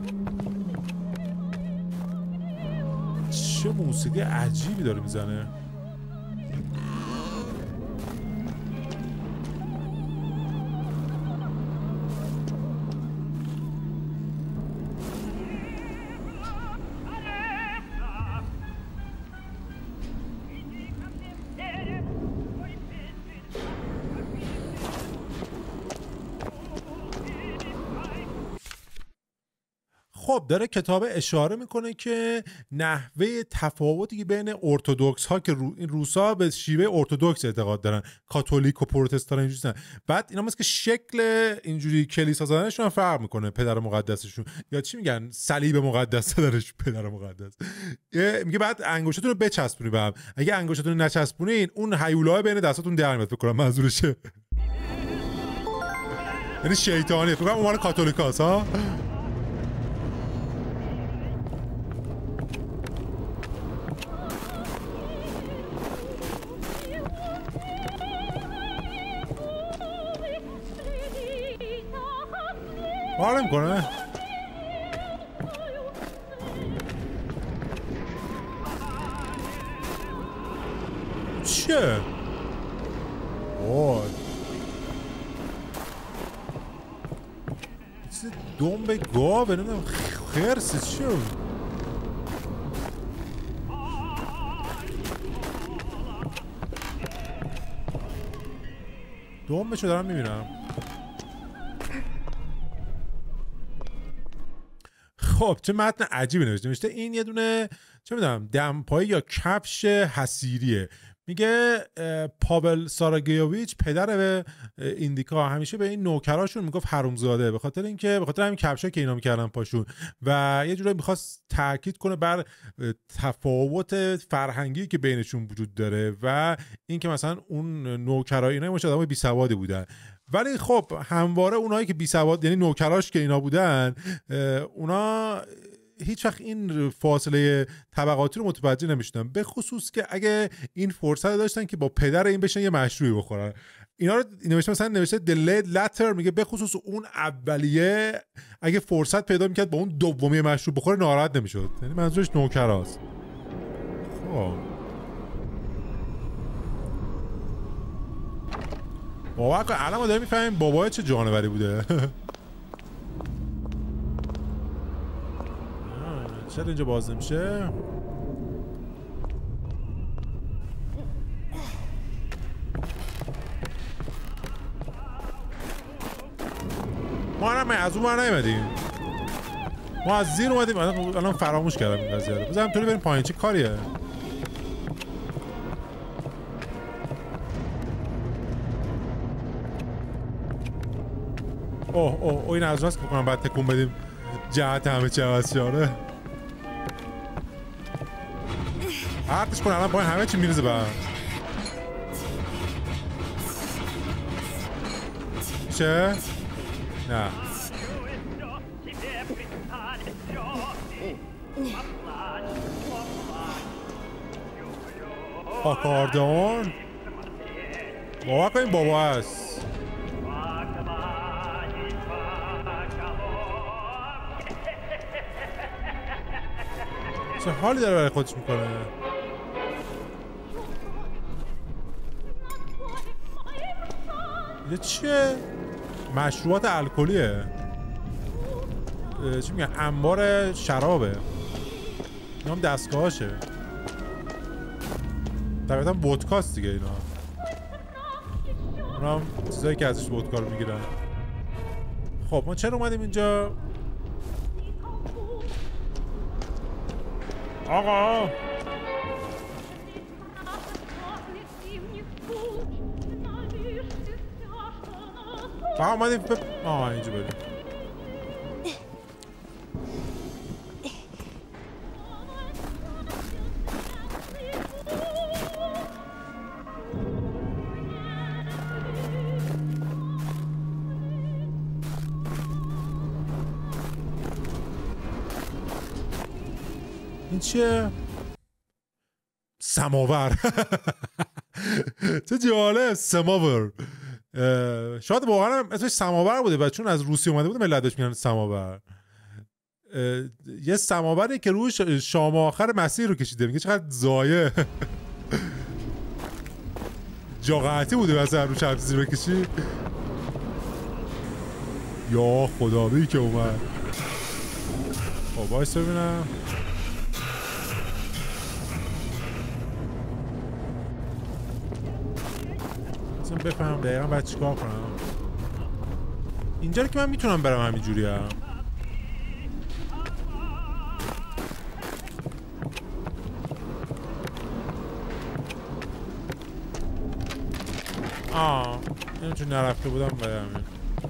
چه موسیقی عجیبی داره میزنه. خب داره کتاب اشاره میکنه که نحوه تفاوتی که بین ارتدوکس ها که این روسا به شیوه ارتدوکس اعتقاد دارن، کاتولیک و پروتستان اینجوری هستن، بعد اینا مثل که شکل اینجوری کلیسا زدنشون فرق میکنه. پدر مقدسشون یا چی میگن، صلیب مقدس درش پدر مقدس میگه بعد انگشتتون رو بچسبونید به هم، اگه انگشتتون رو نچسبونین اون هیولای بین دستاتون در میاد. فکر کنم منظورشه یعنی شیطانی. فکر کنم اون مال کاتولیکاست ها. حالا میکنه چیه؟ وای چیز دنب گاوه نمیدونم خرسه چیه؟ دنبشو دارم میبینم. خب چه متن عجیبی نوشته. این یه دونه چه میدونم دمپایی یا کفش حصیریه. میگه پاول ساراگیوویچ پدر ایندیکا همیشه به این نوکراشون میگفت حرومزاده، به خاطر همین کفشا که اینا میکردن پاشون، و یه جوری میخواست تاکید کنه بر تفاوت فرهنگی که بینشون وجود داره و اینکه مثلا اون نوکرای اینا مش آدمای بی سوادی بودن. ولی خب همواره اونایی که بی سواد یعنی نوکراش که اینا بودن، اونا هیچ وقت این فاصله طبقاتی رو متوجه نمیشدن، به خصوص که اگه این فرصت داشتن که با پدر این بشن یه مشروبی بخورن. اینا رو نوشته مثلا نوشته the latter، میگه به خصوص اون اولیه اگه فرصت پیدا میکرد با اون دومی مشروب بخوره ناراحت نمیشد. یعنی منظورش نوکراست. خب بابا الان ما داریم میفهمیم بابا چه جانوری بوده. چرا اینجا باز نمیشه؟ ما هم از اون ور نیومدیم، ما از زیر اومدیم. الان فراموش کردم این قضیه رو. بذارم طوری بریم پایین. چه کاریه؟ اوه این از راست که بکنم باید تکون بدیم جهت همه چی عوض شاره. حرفش کن الان باید همه چی میرزه بعد چه؟ نه آکاردئون باور کنیم بابا هست. چه حالی داره برای خودش میکنه. اینه چیه؟ مشروبات الکلیه. چی میگن؟ انبار شرابه. این هم دستگاهاشه. طبیعتا ودکاست دیگه اینا. اونا هم چیزایی که ازش ودکا رو میگیرن. خب ما چرا اومدیم اینجا؟ آقا فقط اومدیم اینجا بریم. این چیه؟ سماور. چه جالب. سماور شاید واقعا اسمش سماور بوده و چون از روسیه اومده بوده ملت بهش میگن سماور. یه سماوری که روش شام آخر مسیر رو کشیده. میگه چقدر زایه. جا قطعی بوده مثلا روش هم چیزی بکشی. یا خدایی که اومد. خب بایست ببینم. بفهم دقیقا باید چیکار کنم. اینجا رو که من میتونم برم همینجوری هم. اینو چون نرفته بودم باید همین.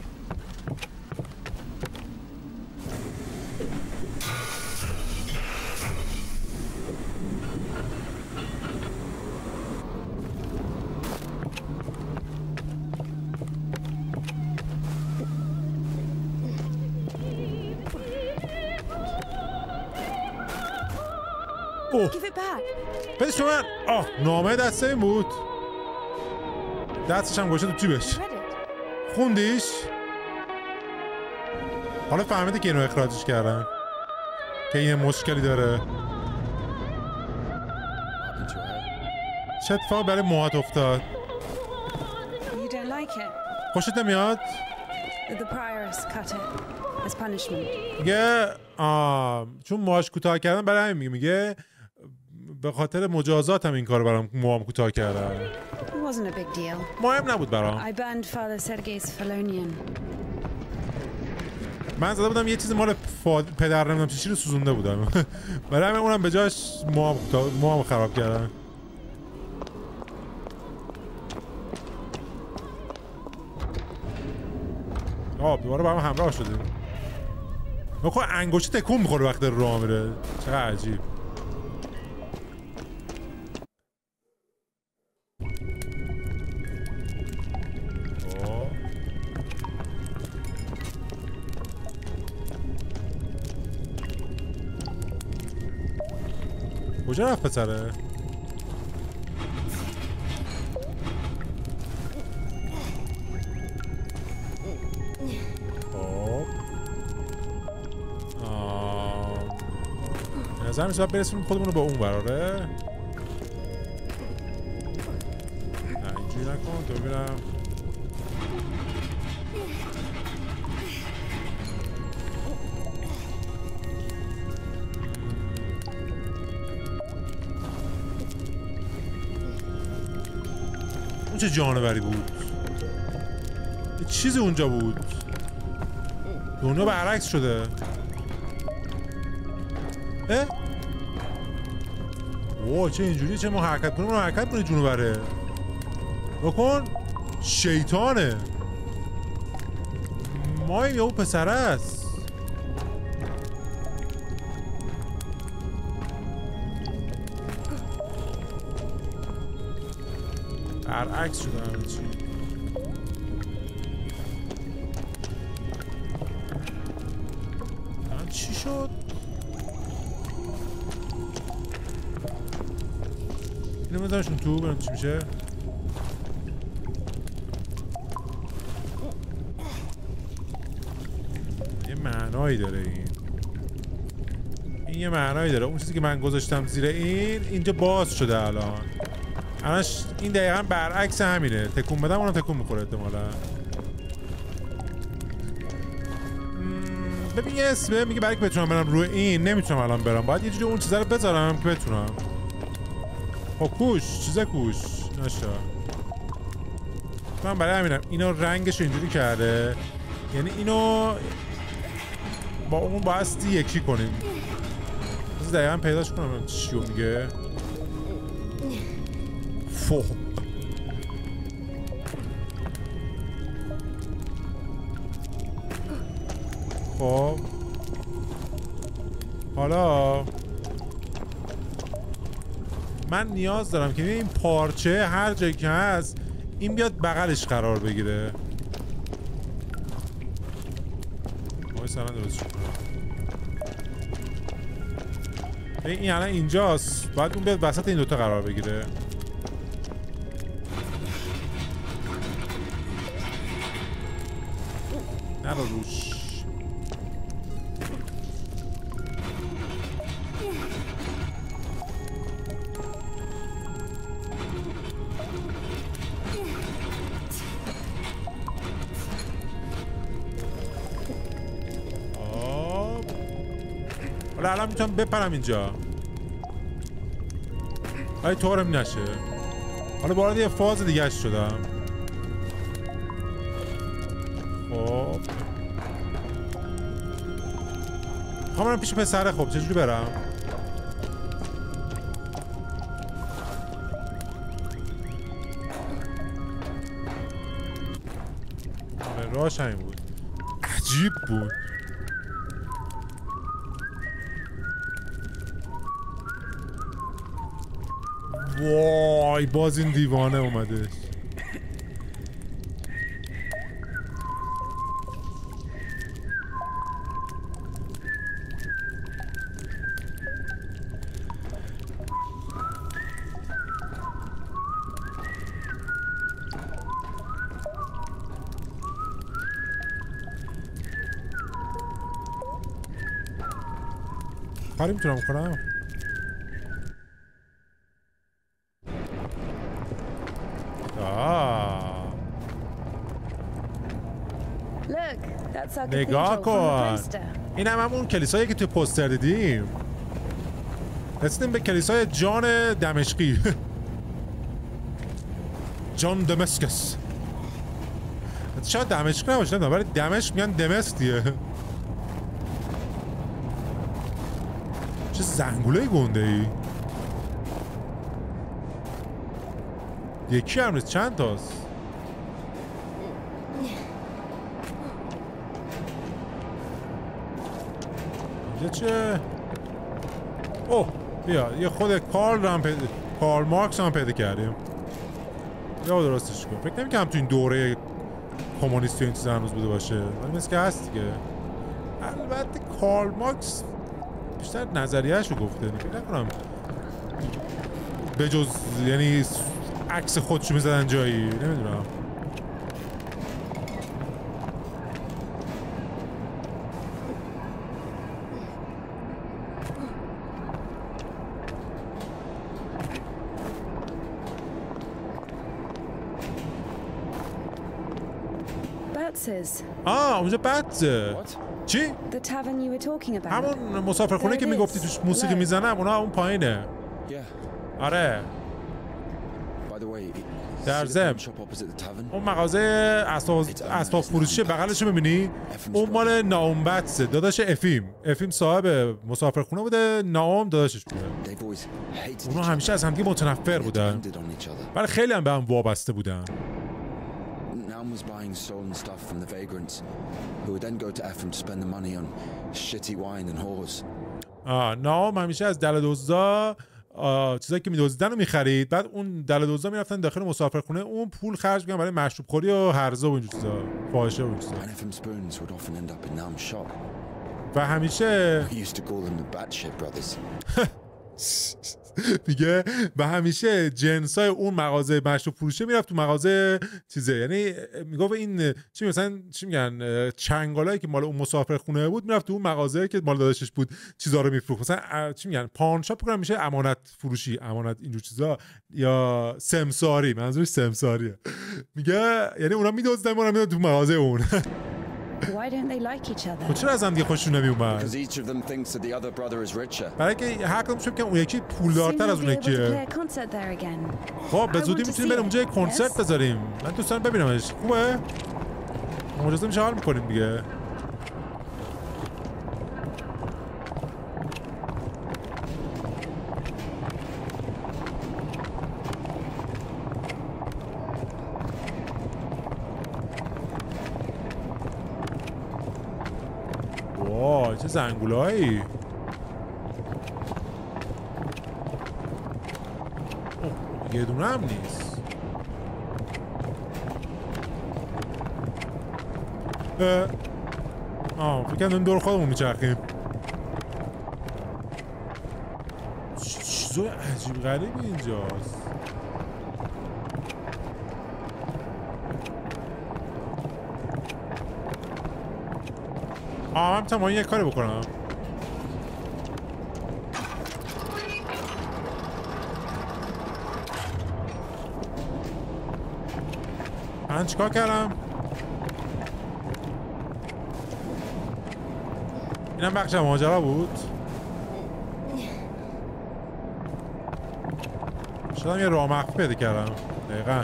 بدش من. نامه دسته این بود. دستش هم گوشه تو جیبش. خوندیش؟ حالا فهمیده که اینو اخراجش کردن که این مشکلی داره. چه اتفاق برای موهات افتاد؟ خوشت نمیاد؟ میگه چون موهاش کوتاه کردن برای همین میگه به خاطر مجازات هم این کار برام موام کوتاه کردن. مهم نبود برام. من زده بودم یه چیز مال پدر نمیدونم چی رو سوزونده بودم. برای همین اونم به جاش موام خراب کردن. دوباره با هم همراه شدیم. بخور انگشت تکون میخوره وقتی راه میره. چقدر عجیب. کجا رفت پسره؟ نظر میشه برسونیم خودمون رو به اون براره. نه اینجوری نکن تو ببینم. اون چه جانوری بود؟ یه چیزی اونجا بود. دنیا برعکس شده. اوه چه اینجوری چه ما حرکت کنیم حرکت کنی جونو بره بکن. شیطانه. مایم یا اون پسره است؟ برعکس شده همه چی. چی شد؟ اینو بذارشون تو برم چی میشه؟ یه معنایی داره این یه معنایی داره. اون چیزی که من گذاشتم زیر اینجا باز شده الان این دقیقا برعکس همینه. تکون بدم اونم تکون میخوره احتمالا. ببین یه اسمه میگه برای که بتونم برم روی این نمیتونم الان برم. باید یه جوری اون چیزا رو بذارم که بتونم. خب کوش چیزا کوش نشا. من برای همینم اینو رنگش اینجوری کرده. یعنی اینو با اون بایستی یکی کنیم. بذار دقیقا پیداش کنم چیو میگه. فو خب حالا من نیاز دارم که این پارچه هر جایی که هست این بیاد بغلش قرار بگیره. مثلا درست شد. این الان اینجاست. باید اون بیاد وسط این دوتا قرار بگیره. نرو روش. حالا الان میتونم بپرم اینجا. ولی طورم نشه. حالا وارد یه فاز دیگه شدم. خب خواهم برم پیش پسره. خب چجوری برم؟ راهش همین بود. عجیب بود. وای باز این دیوانه اومده. کاری میتونم کنم؟ نگاه کن. این هم همون کلیسایی که تو پوستر دیدیم. رسیدیم به کلیسای جان دمشقی. جان دمسکس. شاید دمشق نباشه ولی دمشق میگن دمسک دیگه. چه زنگوله گنده ای. یکی هم نیست چند تاست. چه؟ اوه بیا یه خود کارل مارکس هم پیدا کردیم. یا درستش کن. فکر نمی‌کنم تو این دوره کمونیستی این چیز هنوز بوده باشه. ولی مثل که هست دیگه. البته کارل مارکس بیشتر نظریه‌اشو گفته. فکر نکنم به جز یعنی عکس خودشو می‌زدن جایی. نمیدونم. اونجا بطزه. چی؟ همون مسافرخونه که میگفتی توش موسیقی میزنم اونا اون پایینه. آره. در ضمن اون مغازه اسباب فروشی بغلشو میبینی؟ اون مال ناوم بطزه. داداش افیم صاحب مسافرخونه بوده. ناوم داداشش بوده. اونا همیشه از همدیگه متنفر بودن ولی خیلی هم به هم وابسته بودن. Sam was buying stolen stuff from the vagrants, who would then go to Ephraim to spend the money on shitty wine and whores. نام همیشه از دل دزدا چیزایی که می‌دزدن رو می‌خرید، بعد اون دل دزدا می‌رفتن داخل مسافرخونه، اون پول خرج می‌کردن برای مشروب خوری و هرزه و این چیزا، فاحشه و این چیزا. And Ephraim's spoons would often end up in Nam's shop. و همیشه We used to call them the Batshit brothers. دیگه و همیشه جنسای اون مغازه مشروب فروشه میرفت تو مغازه چیزه، یعنی میگفت این چی مثلا چی میگن چنگالایی که مال اون مسافرخونه بود میرفت تو اون مغازه که مال داداشش بود چیزا رو میفروخت، مثلا چی میگن پان شاپ میگن میشه امانت فروشی، امانت اینجور چیزا، یا سمساری، منظورش سمساریه. میگه یعنی اونا میدزدن اونا میدن تو مغازه اون. Why don't they like each other? چرا از هم دیگه خوششون نمیومد؟ Because each of them thinks that the other brother is richer. برای که هر کدوم شب که اون یکی پولدارتر از اون یکیه. خب به زودی میتونیم بریم اونجا کنسرت بذاریم. من دوست دارم ببینمش. خوبه؟ مجازه میشه حال میکنیم دیگه. وای چه زنگولایی. یه دونه هم نیست. فکر کنم دور خودمون میچرخیم. چیزای عجیب غریبی اینجاست. من میتونم یه کاری بکنم. من چیکار کردم؟ اینم بخش ماجرا بود. شدم یه راه مخفی پیدا کردم. دقیقا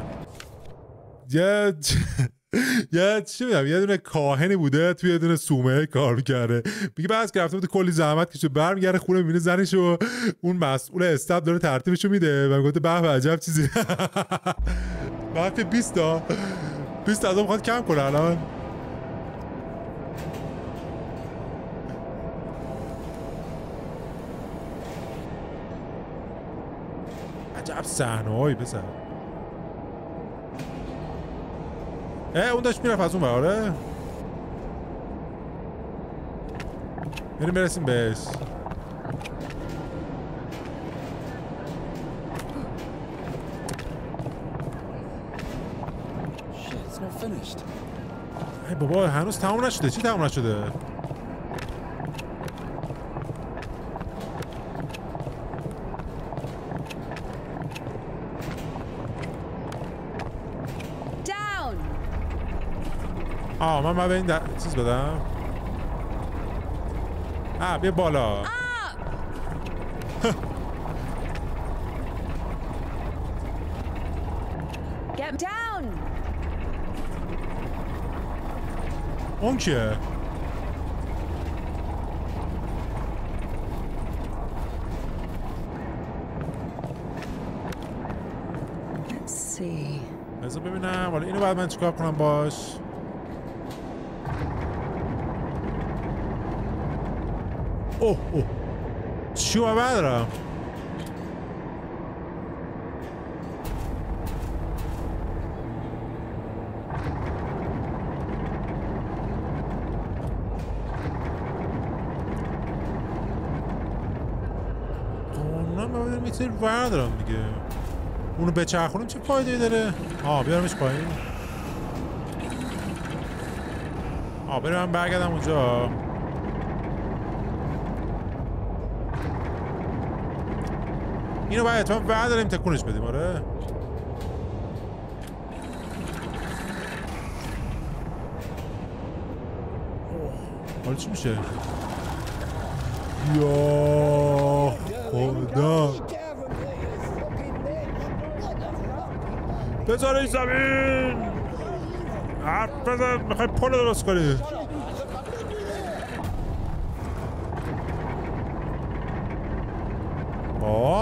یه چی میدم یه دونه کاهنی بوده توی یه دونه صومعه کار میکرده، میگه بعد که رفته بود کلی زحمت کشیده برمیگره خونه میبینه زنش و اون مسئول استاب داره ترتیبشو میده و میگه به عجب چیزی. بعد 20 از اون میخواد کم کنه الان. عجب صحنه‌هایی بزن. اون داشت میرفت از اون براره. بریم برسیم بهش. ای بابا هنوز تمام نشده. چی تمام نشده؟ من به این چیز بدم. بیا بالا. Get down. اون کیه؟ Let's see. بذار ببینم حالا اینو بعد من چیکار کنم باش. اوه چی رو بدارم؟ قانونا من میتونی رو بردارم دیگه. اونو بچرخونیم چه فایده‌ای داره؟ بیارمش پایین. بریم من برگردم اونجا. اینو باید اتفاق برداریم تکونش بدیم. آره حالا چی میشه؟ یا خدا بذاره زمین حرف بزن. میخوای پل درست کنی.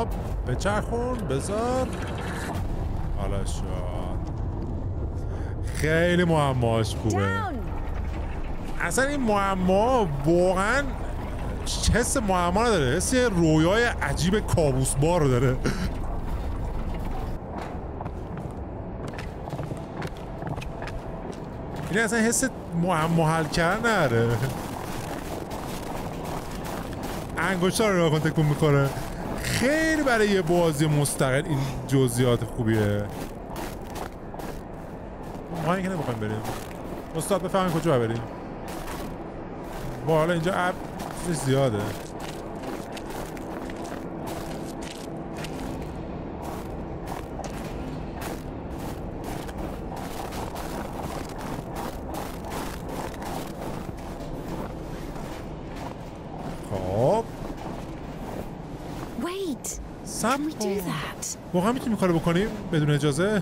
بچرخون بذار. حالا شد خیلی معماش خوبه. Down! اصلا این معما واقعا حس معما نداره، حس یه رویای عجیب کابوسبار داره. این اصلا حس معما حل کردن نداره. انگشت‌ها رو نگاه کن تکون می‌خوره. خیلی برای یه بازی مستقل این جزئیات خوبیه. ما اینکه نمی‌خوایم بریم. استاد بفهمین کجا بریم. حالا اینجا اب زیاده. خب Wait. سب Can we do کن. that? واقعا میتونیم کارو بکنیم بدون اجازه؟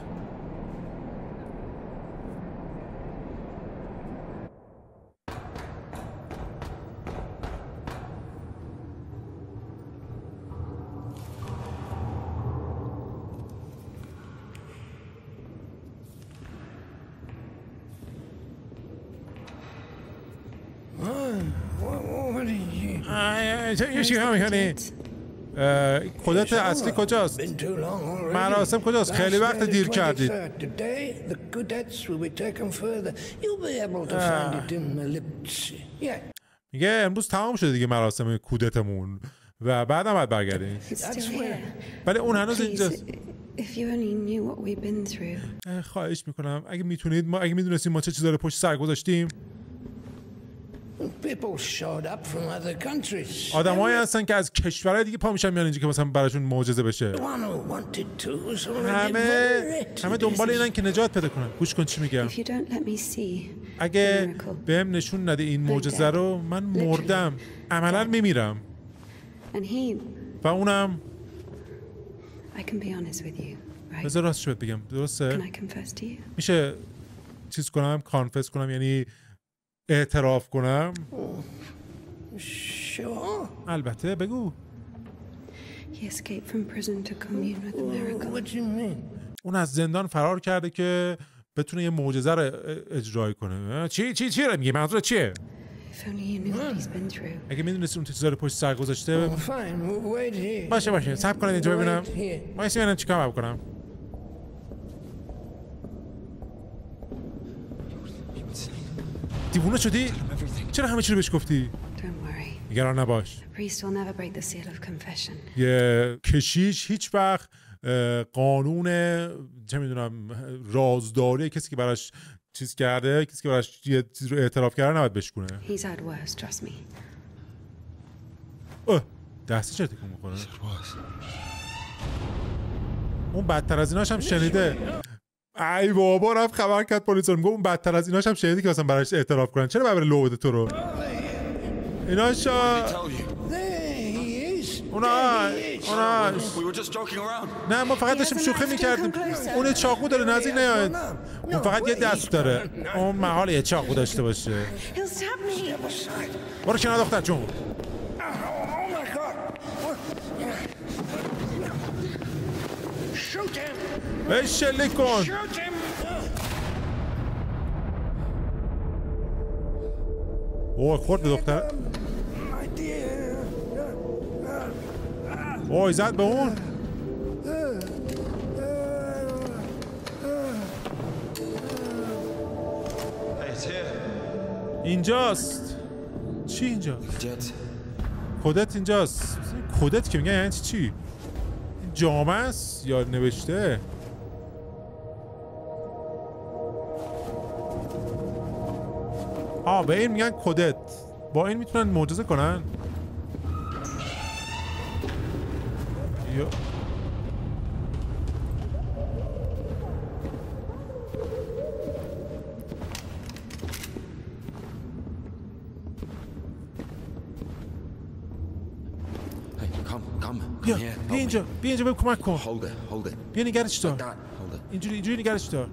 خودت اصلی کجاست؟ مراسم کجاست؟ خیلی وقت دیر کردید. میگه امروز تمام شده دیگه مراسم کودتمون و بعدم باید برگردیم. It's still here. ولی اون هنوز Please, اینجاست. if you only knew what we've been through. خواهش میکنم اگه میتونید، ما اگه میدونستیم ما چه چیزا رو پشت سر گذاشتیم. آدمایی هستن که از کشورهای دیگه پا میشن میان اینجا که مثلا براشون معجزه بشه. همه دنبال اینن که نجات پیدا کنن. گوش کن چی میگم. If you don't let me see اگه the miracle, بهم نشون نده این معجزه رو، من مردم. عملا میمیرم. and he, و اونم I can be honest with you, right? بذار راست شد بگم. Can درسته؟ I confess to you? میشه چیز کنم، کانفس کنم، یعنی اعتراف کنم. البته بگو. He escaped from prison to commune with the miracle. اون از زندان فرار کرده که بتونه یه معجزه رو اجرا کنه. چی رو میگی؟ منظور چیه؟ If only you knew what he's been through. اگه میدونستی اون چیزا رو پشت سر گذاشته. باشه صبر کن اینجا ببینم. وایس ببینم چیکار باید بکنم. دیوونه شدی؟ چرا همه چی رو بهش گفتی؟ Don't worry. نگران نباش. A priest will never break the seal of confession. یه کشیش هیچ وقت قانون چه میدونم رازداری کسی که براش چیز کرده، کسی که براش یه چیز رو اعتراف کرده نباید بشکنه. He's had worse, trust me. دستی چه تکون میکنه؟ اون بدتر از ایناش هم شنیده. ای بابا رفت خبر کرد پلیس رو. میگه اون بدتر از ایناش هم شنیده که مثلا براش اعتراف کنن. چرا باید بره لو بده تو رو؟ ایناش اوناش نه، ما فقط داشتیم شوخی میکردیم. اون چاقو داره، نزدیک نیاید. اون فقط یه دست داره. اون محال یه چاقو داشته باشه. He'll stab me. برو کنار دختر جون. بهش شلیک کن. اوه خورد به دختر. اوه زد به اون. اینجاست. چی اینجا؟ کدت اینجاست. کدت که میگن یعنی چی؟ جامعه است یا نوشته؟ به این میگن کدت. با این میتونن معجزه کنن. یا بیا اینجا بهم کمک کن. بیا نگرش دار. اینجوری نگرش دار.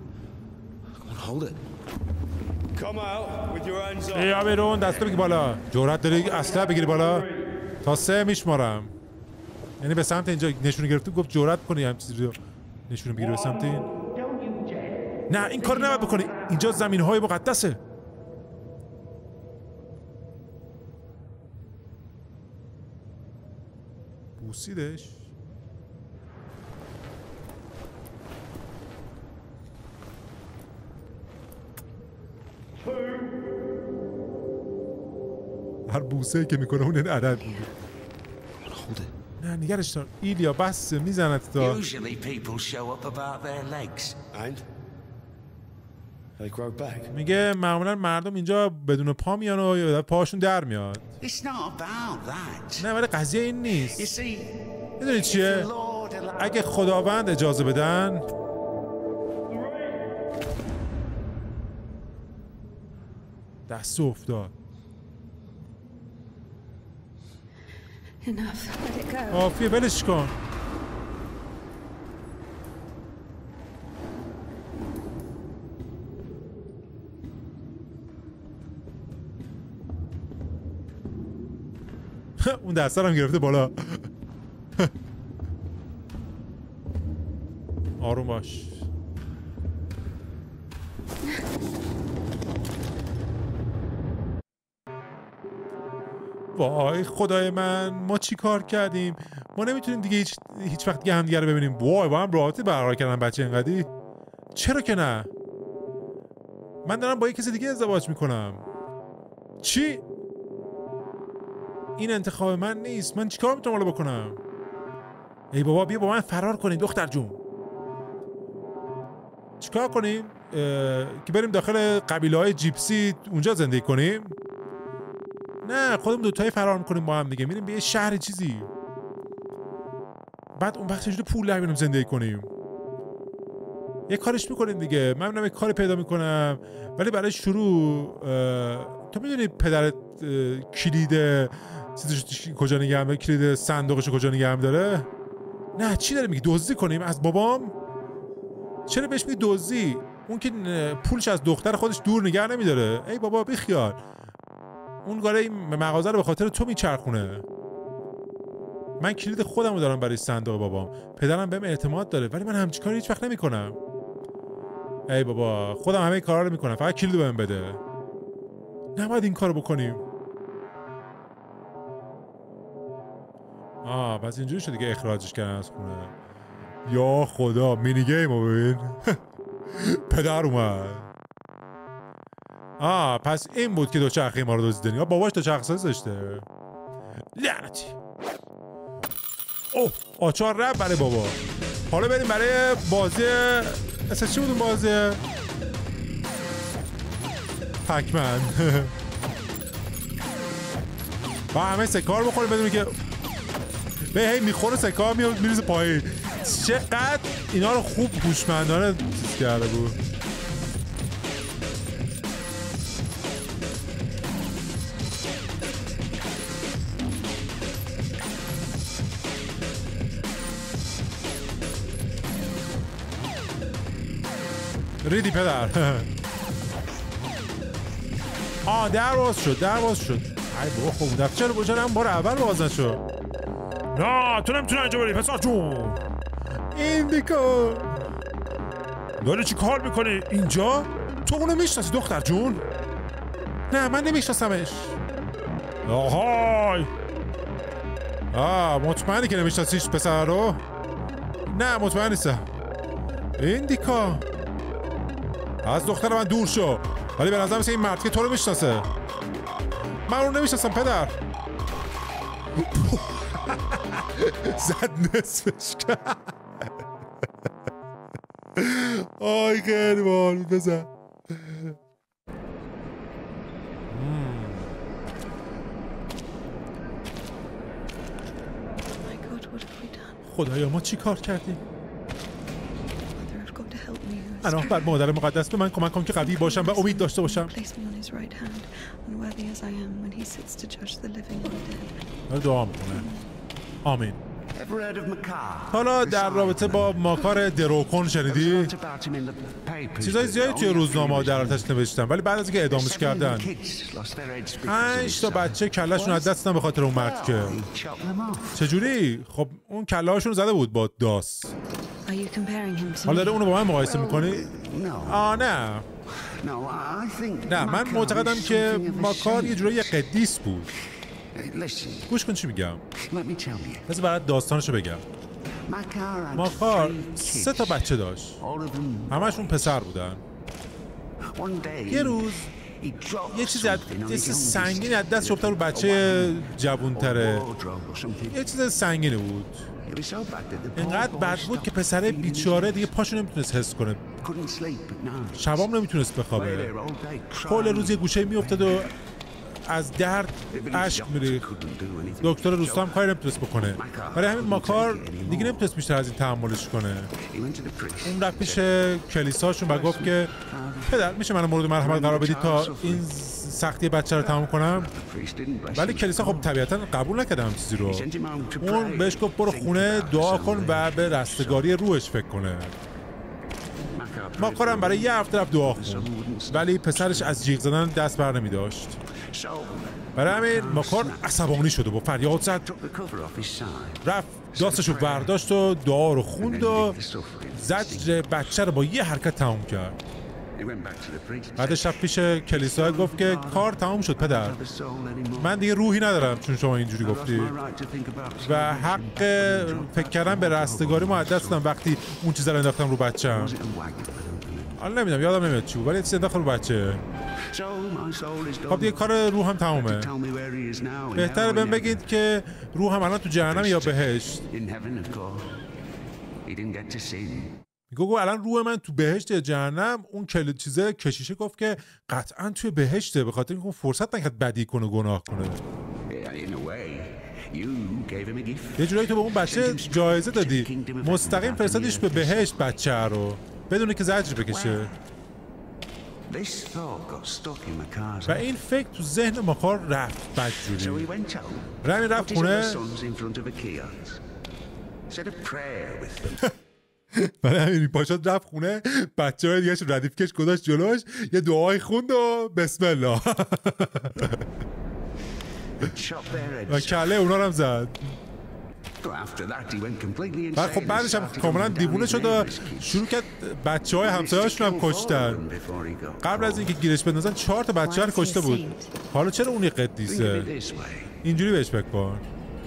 بیا بیرون، دستو بگی بالا. جرأت داری اسلحه بگیری بالا؟ تا 3 میشمارم. یعنی به سمت اینجا نشونه گرفتی، گفت جرأت کنی هم چیزی رو نشونه بگیری به سمت این. نه این کار نباید بکنی. اینجا زمین‌های مقدسه. بوسیدش. هر بوسه که میکنه اون عدد میده. نه نگرش دار. ایلیا بس میزنت تا. میگه معمولا مردم اینجا بدون پا میان و پاهاشون در میاد. نه ولی قضیه این نیست. میدونی چیه؟ اگه خداوند اجازه بدن دست افتاد. آفیه ولش کن. اون دسته رو هم گرفته بالا. آروم باش. وای خدای من ما چی کار کردیم؟ ما نمیتونیم دیگه هیچ وقت دیگه همدیگه رو ببینیم. وای با هم رابطه برقرار کردن بچه اینقدی؟ چرا که نه؟ من دارم با یک کسی دیگه ازدواج میکنم. چی؟ این انتخاب من نیست. من چیکار میتونم حالا بکنم؟ ای بابا بیا با من فرار کنیم دختر جون. چیکار کنیم؟ که بریم داخل قبیله‌های جیپسی اونجا زندگی کنیم؟ نه خودمون دوتایی فرار میکنیم با هم دیگه، میریم به یه شهر چیزی، بعد اون وقت چجوری پول در بیاریم زندگی کنیم؟ یه کارش میکنیم دیگه. من میرم یه کاری پیدا میکنم، ولی برای شروع تو میدونی پدرت کلید چیزش کجا نگه داره؟ کلید صندوقش کجا نگه داره؟ نه چی داره میگی؟ دزدی کنیم از بابام؟ چرا بهش میگی دزدی؟ اون که پولش از دختر خودش دور نگه نمیداره. ای بابا بیخیال. اون گاره این مغازه رو به خاطر تو میچرخونه. من کلید خودمو دارم برای صندوق بابام. پدرم بهم اعتماد داره، ولی من همچین کاری هیچ وقت نمیکنم. ای بابا خودم همه کارا رو میکنم، فقط کلیدو بهم بده. نباید این کارو بکنیم. بس اینجوری شد دیگه اخراجش کردن از خونه. یا خدا مینی گیمو ببین. پدر اومد. پس این بود که دوچرخه ما رو دزدیدن. باباش دوچرخه ساز داشته. لعنتی. اوه آچار رفت برای بابا. حالا بریم برای بازی اساس چی بود اون بازی؟ پکمن. با همه سکار بخوریم بدونی که به هی میخوره سکار میریزه پایین. چقدر اینا رو خوب هوشمندانه چیز کرده بود. ریدی پدر. در باز شد. ای بابا خوب دفعه چرا هم بار اول باز نشد؟ نه تو نمیتونی اینجا بری پسر جون. ایندیکا داری چی کار میکنی اینجا؟ تو اونو میشناسی دختر جون؟ نه من نمیشناسمش. آهای مطمئنی که نمیشناسیش پسر رو؟ نه مطمئن نیستم. ایندیکا از دختر من دور شو. ولی به نظر مثل این مرد که تو رو میشناسه. من رو نمیشناسم پدر. زد نصفش کرد. آی خیلی بال بزن. خدایا ما چی کار کردیم؟ پناه بر مادر مقدس به من کمک کن که قوی باشم و امید داشته باشم. دعا میکنه. آمین. حالا در رابطه با ماکار دروکن شنیدی؟ چیزای زیادی توی روزنامه ها در آتش نوشتن، ولی بعد از اینکه اعدامش کردن 5 تا بچه کله‌شون از دست دادن به خاطر اون مرد. که چجوری؟ خب اون کله‌هاشون زده بود با داس. Are you comparing him to حالا me? داره اونو با من مقایسه میکنی؟ No. نه No, I think. نه من Makar معتقدم is که something of a ماکار یه saint. جورایی قدیس بود. Listen, گوش کن چی میگم. let me tell you. بذار برات داستانشو بگم. Makar had ماکار 3 3 تا kids. بچه داشت. All of them. همشون پسر بودن. One day. یه روز he dropped یه چیز something on یه his چیز youngest سنگینی از دست little افتاد رو بچه or جوون‌تره. wardrobe or something. یه چیز سنگینی بود. It was so bad that the poor اینقدر boy بد بود که stopped پسره feeding his بیچاره kids. دیگه پاشو نمیتونست حس کنه. Couldn't sleep at night. شبام نمیتونست Lay بخوابه. there all day کل crying. روز یه گوشه میافتاد و از درد اشک میریخت. دکتر روستا هم کاری نمیتونست بکنه. برای همین ماکار دیگه نمیتونست بیشتر از این تحملش کنه. اون رفت پیش کلیساشون و گفت که پدر میشه منو مورد مرحمت قرار بدید تا این سختی بچه رو تمام کنم. ولی کلیسا خب طبیعتا قبول نکرد همین چیزی رو. اون بهش گفت برو خونه دعا کن و به رستگاری روحش فکر کنه. ماکار هم برای یه هفته رفت دعا خوند ولی پسرش از جیغ زدن دست بر نمی داشت. برای همین ماکار عصبانی شد و با فریاد زد رفت داستشو برداشت و دعا رو خوند و زجر بچه رو با یه حرکت تمام کرد. بعدش رفت پیش کلیسا گفت که کار تمام شد پدر، من دیگه روحی ندارم چون شما اینجوری گفتی و حق فکر کردن به رستگاری ما از دست دادم وقتی اون چیزا رو انداختم رو بچه‌م. حالا نمیدونم یادم نمیاد چی بود ولی چیزی انداختم رو بچه. خب دیگه کار روح هم تمومه. بهتره بهم بگید که روح هم الان تو جهنم یا بهشت. گفت الان روح من تو بهشت یا جهنم. اون چیزه کشیشه گفت که قطعا توی بهشته به خاطر اینکه فرصت نکرد بدی کنه گناه کنه. یه جورایی تو به اون بچه جایزه دادی، مستقیم فرستادیش به بهشت بچه رو بدونه که زجر بکشه. و این فکر تو ذهن ماکار رفت بدجوری. رمی رفت خونه برای همین پاشاد رفت خونه بچه های دیگه ردیف کش گذاشت جلوش یه دعای خوند و بسم الله و کله اونا رو هم زد. و خب بعدش هم کاملا دیوونه شد و شروع کرد بچه های همسایه هاشون هم کشتن. قبل از اینکه گیرش بندازن 4 تا بچه رو کشته بود. حالا چرا اون یه قدیسه؟ اینجوری بهش فکر کن.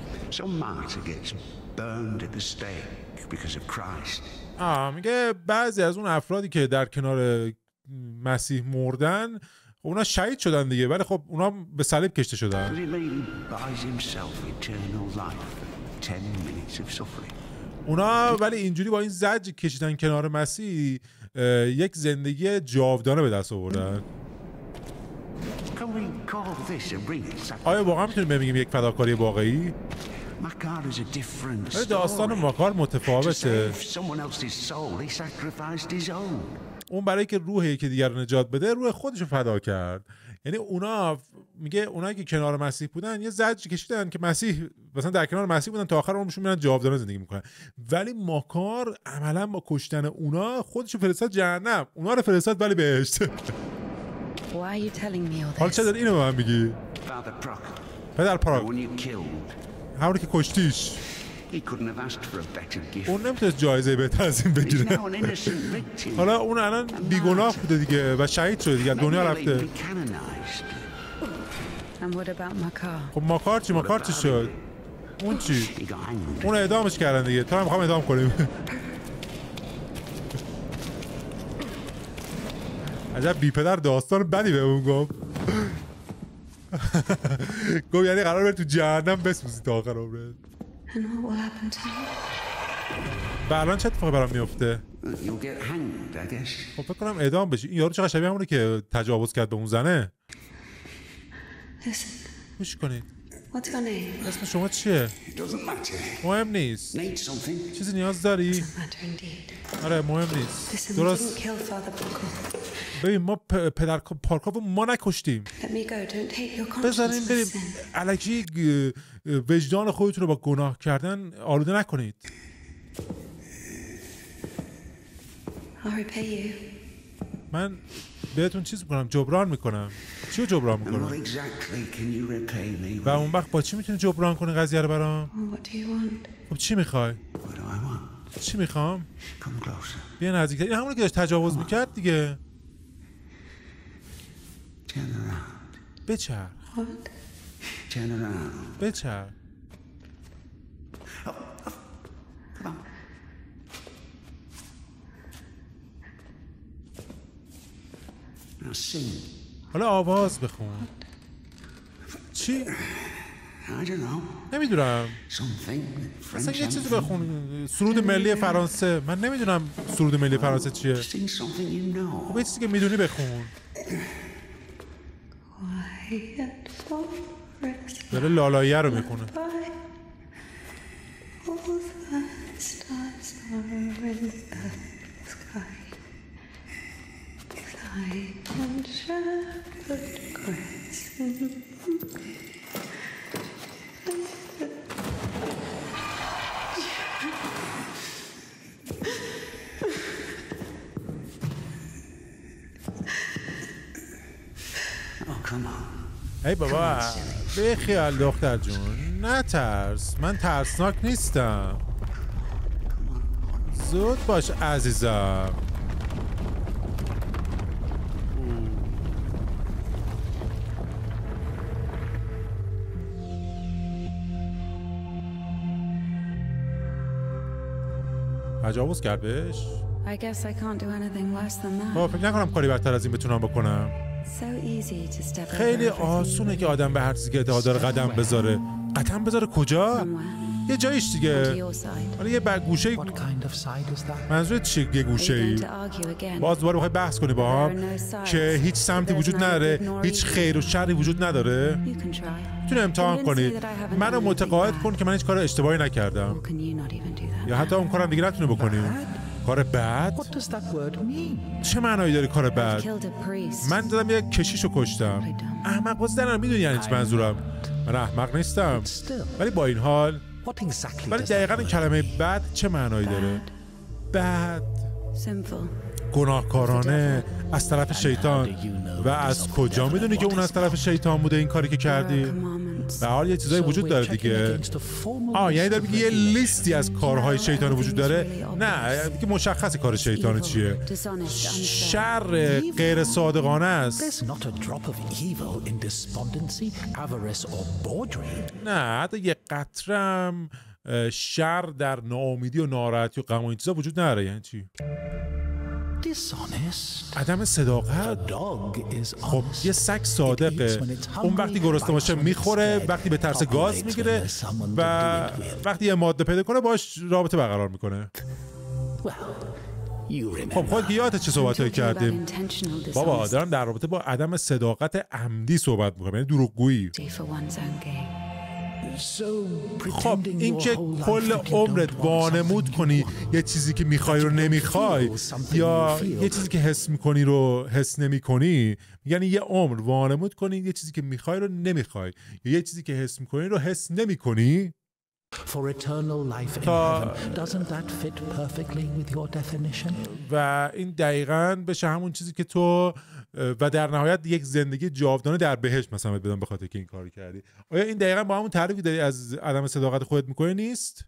میگه بعضی از اون افرادی که در کنار مسیح مردن اونا شهید شدن دیگه ولی خب اونا به صلیب کشته شدن. اونا ولی اینجوری با این زجر کشیدن کنار مسیح یک زندگی جاودانه به دست آوردن. آیا واقعا میتونیم بگیم یک فداکاری واقعی؟ ولی داستان ماکار متفاوته. اون برای که روح یکی دیگر رو نجات بده روح خودش رو فدا کرد. یعنی اونا میگه اونایی که کنار مسیح بودن یه زجر کشیدن که مسیح مثلا در کنار مسیح بودن تا آخر عمرشون میرن جاودانه زندگی میکنن. ولی ماکار عملا با کشتن اونا خودش رو فرستاد جهنم، اونا رو فرستاد ولی بهشت. حالا چه داری اینو به من میگی؟ پدر پراگ همونی که کشتیش اون نمیتونست جایزه بهتر از این بگیره. حالا اون الان بیگناه بوده دیگه و شهید شده دیگه دنیا رفته. خب ماکار چی؟ ماکار چی شد؟ اون چی؟ اون اعدامش کردن دیگه. تا هم میخوام اعدام کنیم. عجب بی پدر داستان بدی به اون گفت. گفت یعنی قرار بری تو جهنم بسوزی تا آخر عمرت. و الان چه اتفاقی برام میفته؟ خب فکر کنم اعدام بشی. این یارو چقدر شبیه همونه که تجاوز کرد به اون زنه. گوش کنید. اسم شما چیه؟ مهم نیست. چیزی نیاز داری؟ آره مهم نیست. درست. ببین ما پدر پارکوف ما نکشتیم. بذارین بریم. الکی وجدان خودتون رو با گناه کردن آلوده نکنید. من بهتون چیز میکنم، جبران میکنم. چی رو جبران میکنم؟ و اون وقت با چی میتونی جبران کنی قضیه رو برام؟ خب چی میخوای؟ چی میخوام؟ Come closer. بیا نزدیکتر. این همونی که داشت تجاوز میکرد دیگه. Turn around. بچر. Turn around. بچر. Come on. Now sing. حالا آواز بخون. چی؟ I don't know. نمیدونم. Something. مثلا French یه چیزی anthem. بخون. سرود ملی فرانسه. من نمیدونم سرود ملی فرانسه چیه. Sing something you know. خب یه چیزی که میدونی بخون. Quiet forest داره لالاییه رو میخونه. by all the stars are in the sky. Light and shadowed crescent. Oh, come on. ای بابا به خیال دختر جون نترس، من ترسناک نیستم. زود باش عزیزم. تجاوز کرد بهش؟ I guess I can't do anything worse than با that. فکر نکنم کاری بدتر از این بتونم بکنم. So easy to step over خیلی everything آسونه که آدم به هر چیزی که ادعا داره قدم بذاره. قدم بذاره کجا؟ somewhere یه جاییش to دیگه. your side. حالا یه گوشه. What kind of side is that? منظورت چیه یه Are you گوشه ای؟ going to argue again? باز دوباره بخوای بحث کنی با هم که هیچ سمتی وجود نداره، هیچ خیر و شری وجود نداره. You can try. میتونی امتحان کنی. منو متقاعد کن که من هیچ کار اشتباهی نکردم. Or can you not even do that? یا حتی اون کارم دیگه نتونی بکنی. کار بد؟ What does that word mean? چه معنایی داره کار I بد؟ killed a priest. من دادم یه کشیشو کشتم. احمق باز دارم. میدونی یعنی چی منظورم؟ من احمق نیستم. ولی با این حال What exactly ولی does دقیقاً that این word کلمه mean? بد چه معنایی داره؟ بد، Sinful. گناهکارانه، از طرف شیطان. و از کجا میدونی که اون از طرف شیطان بوده این کاری که کردی؟ Commandments. به حال یه چیزایی So وجود we're داره checking دیگه. against a formal یعنی list داره of میگه یه regulations. لیستی از کارهای شیطان وجود داره. نه دیگه مشخصی کار شیطان چیه. شر غیر صادقانه است. There's not a drop of evil in despondency, avarice or bawdry. نه حتی یه قطرم شر در ناامیدی و ناراحتی و غم و این چیزا وجود نداره. یعنی چی؟ Dishonest. عدم A صداقت. dog is خب honest. یه سگ صادقه. اون وقتی گرسنه باشه میخوره، وقتی به ترس گاز میگیره و وقتی یه ماده پیدا کنه باش رابطه برقرار میکنه. Well, you remember. خب خود یادت چه صحبتایی کردیم؟ Intentional بابا dishonesty دارم در رابطه با عدم صداقت عمدی صحبت میکنم، یعنی دروغگویی. for one's own gain. So خب pretending این your که whole life کل that you عمرت don't want وانمود something you کنی want. یه چیزی که میخوای رو نمیخوای یا یه چیزی که حس میکنی رو حس نمیکنی، یعنی یه عمر وانمود کنی یه چیزی که میخوای رو نمیخوای یا یه چیزی که حس میکنی رو حس نمیکنی. For eternal life in تا- heaven, doesn't that fit perfectly with your definition? و این دقیقاً بشه همون چیزی که تو و در نهایت یک زندگی جاودانه در بهشت مثلا بدون به خاطر که این کاری کردی. آیا این دقیقاً با همون تعریفی داری از عدم صداقت خودت میکنی نیست؟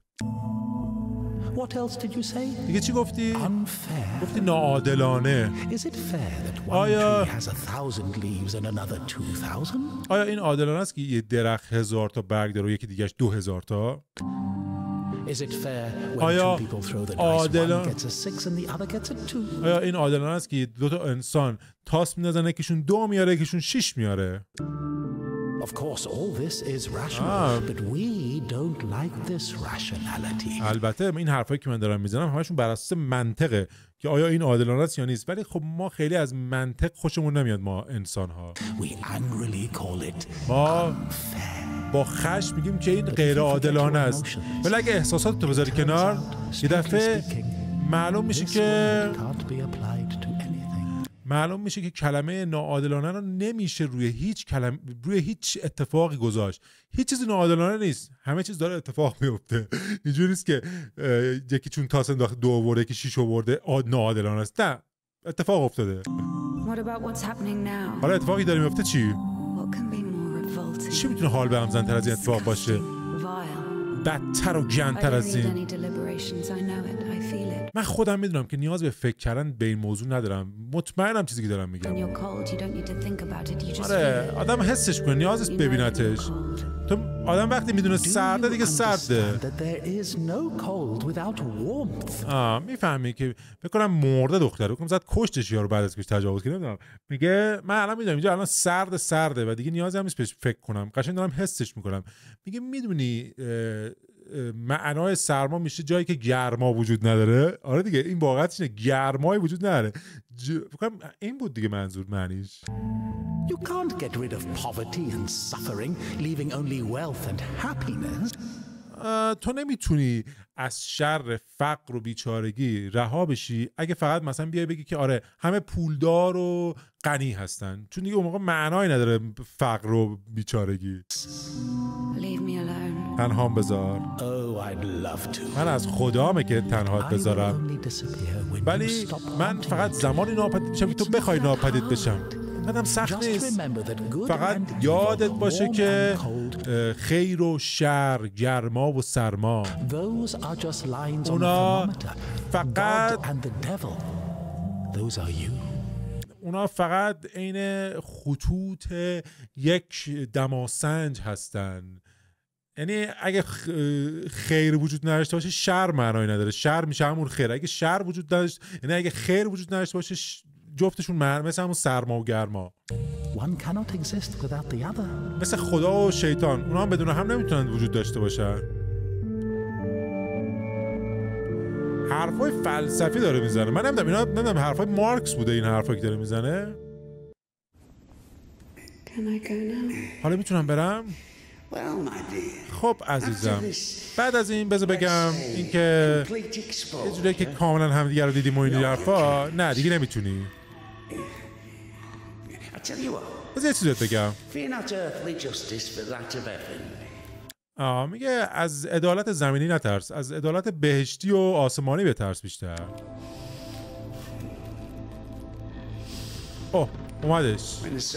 What else did you say? دیگه چی گفتی؟ Unfair. گفتی ناعادلانه. Is it fair that one آیا- tree has 1,000 leaves and another 2,000? آیا این عادلانه است که یه درخت 1000 تا برگ داره و یکی دیگهش 2000 تا؟ Is it fair when آیا two people throw the dice, عادلان- one gets a 6 and the other gets a 2? آیا این عادلانه است که دو تا انسان تاس می‌ندازن یکیشون 2 میاره یکیشون 6 میاره؟ Of course, all this is rational, but we don't like this rationality. البته این حرفایی که من دارم میزنم همشون بر اساس منطقه که آیا این عادلانه است یا نیست، ولی خب ما خیلی از منطق خوشمون نمیاد ما انسان‌ها. We angrily call it ما unfair. با خشم میگیم که این غیر عادلانه است. ولی اگه احساسات تو بذاری کنار یه دفعه معلوم میشه This که word can't be applied to anything. کلمه ناعادلانه رو نمیشه روی هیچ اتفاقی گذاشت. هیچ چیزی ناعادلانه نیست، همه چیز داره اتفاق میفته. اینجوری نیست که یکی چون تاس انداخت 2 آورده یکی 6 آورده ناعادلانه است. نه، اتفاق افتاده. What about what's happening now? حالا اتفاقی داره میفته چی؟ What can be more revolting? چی میتونه حال به هم زن‌تر از این اتفاق باشه؟ Vile. بدتر و I گندتر don't از need این. any deliberations. I know it. I من خودم میدونم که نیاز به فکر کردن به این موضوع ندارم. مطمئنم چیزی که دارم میگم. آره آدم حسش کنه، نیاز است ببینتش. تو آدم وقتی میدونه سرده دیگه سرده. میفهمی که فکر کنم مرده دختره، بکنم زد کشتش یارو بعد از کش تجاوز کرد. نمیدونم میگه من الان میدونم اینجا الان سرده و دیگه نیازی هم نیست بهش فکر کنم، قشنگ دارم حسش میکنم. میگه میدونی معنای سرما میشه جایی که گرما وجود نداره. آره دیگه این واقعیتش اینه، گرمایی وجود نداره. فکر این بود دیگه منظور معنیش. You can't get rid of poverty and suffering, leaving only wealth and happiness. تو نمیتونی از شر فقر و بیچارگی رها بشی اگه فقط مثلا بیای بگی که آره همه پولدار و غنی هستن، چون دیگه اون موقع معنایی نداره فقر و بیچارگی. تنهام بذار. من از خدامه که تنهات بذارم، ولی من فقط زمانی ناپدید میشم که تو بخوای ناپدید بشم. منم سخت نیست، فقط یادت باشه که خیر و شر، گرما و سرما، اونا فقط عین خطوط یک دماسنج هستن. یعنی اگه خیر وجود نداشته باشه شر معنی نداره، شر میشه همون خیر. اگه شر وجود نداشته، یعنی اگه خیر وجود نداشته باشه جفتشون مثل همون سرما و گرما. مثل خدا و شیطان، اونا هم بدون هم نمیتونن وجود داشته باشن. حرفای فلسفی داره میزنه. من نمیدونم حرفای مارکس بوده این حرفایی که داره میزنه. حالا میتونم برم؟ خب عزیزم، بعد از این بذار بگم اینکه یه جوری که کاملا همدیگه رو دیدیم و این حرفا، نه دیگه نمیتونی. بذار یه چیزی بگم. میگه از عدالت زمینی نترس، از عدالت بهشتی و آسمانی بترس بیشتر. اومدش.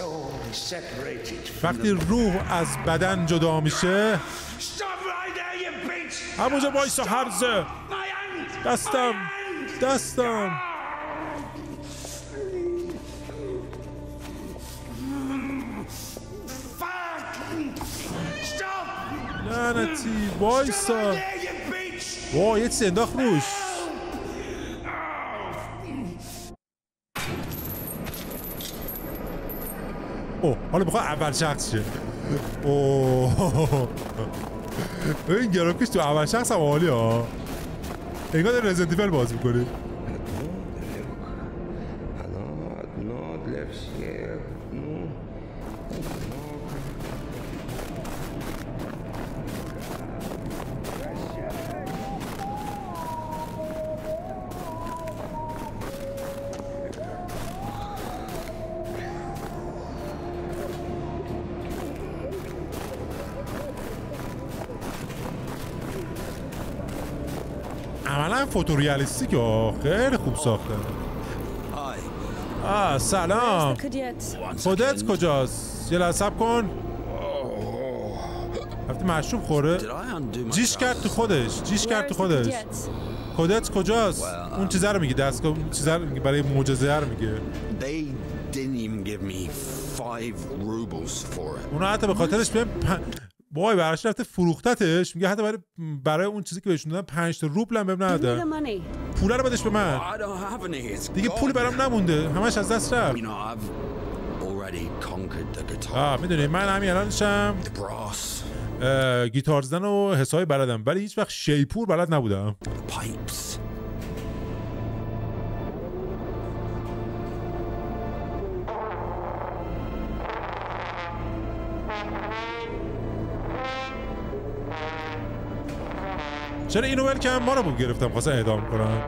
وقتی روح از بدن جدا میشه، همونجا وایسا هرزه. دستم لعنتی وایسا. یه چیز انداخت روش. حالا بخواه اول شخص شه. این گرافیکش تو اول شخص هم عالی ها. انگار در رزیدنت ایول باز میکنی. عملا فوتوریالیستیک خیلی خوب ساخته. سلام. خودت کجاست؟ یه لحظه صبر کن. هفته مشروب خوره. جیش کرد تو خودش. خودت کجاست؟ اون چیزه رو میگه، دستگاه چیزه رو میگه، برای معجزه رو میگه. اونا حتی به خاطرش وای براش رفته فروختتش. میگه حتی برای اون چیزی که بهش دادن 5 تا روبل هم بهم ندادن. پول رو بدش به من. دیگه پولی برام نمونده، همش از دست رفت. میدونی من همین الانشم گیتار زدن و حسابی بلدم، ولی هیچ وقت شیپور بلد نبودم. چرا اینو ول کردم؟ ما رو گرفتم خواستم اعدام کنم.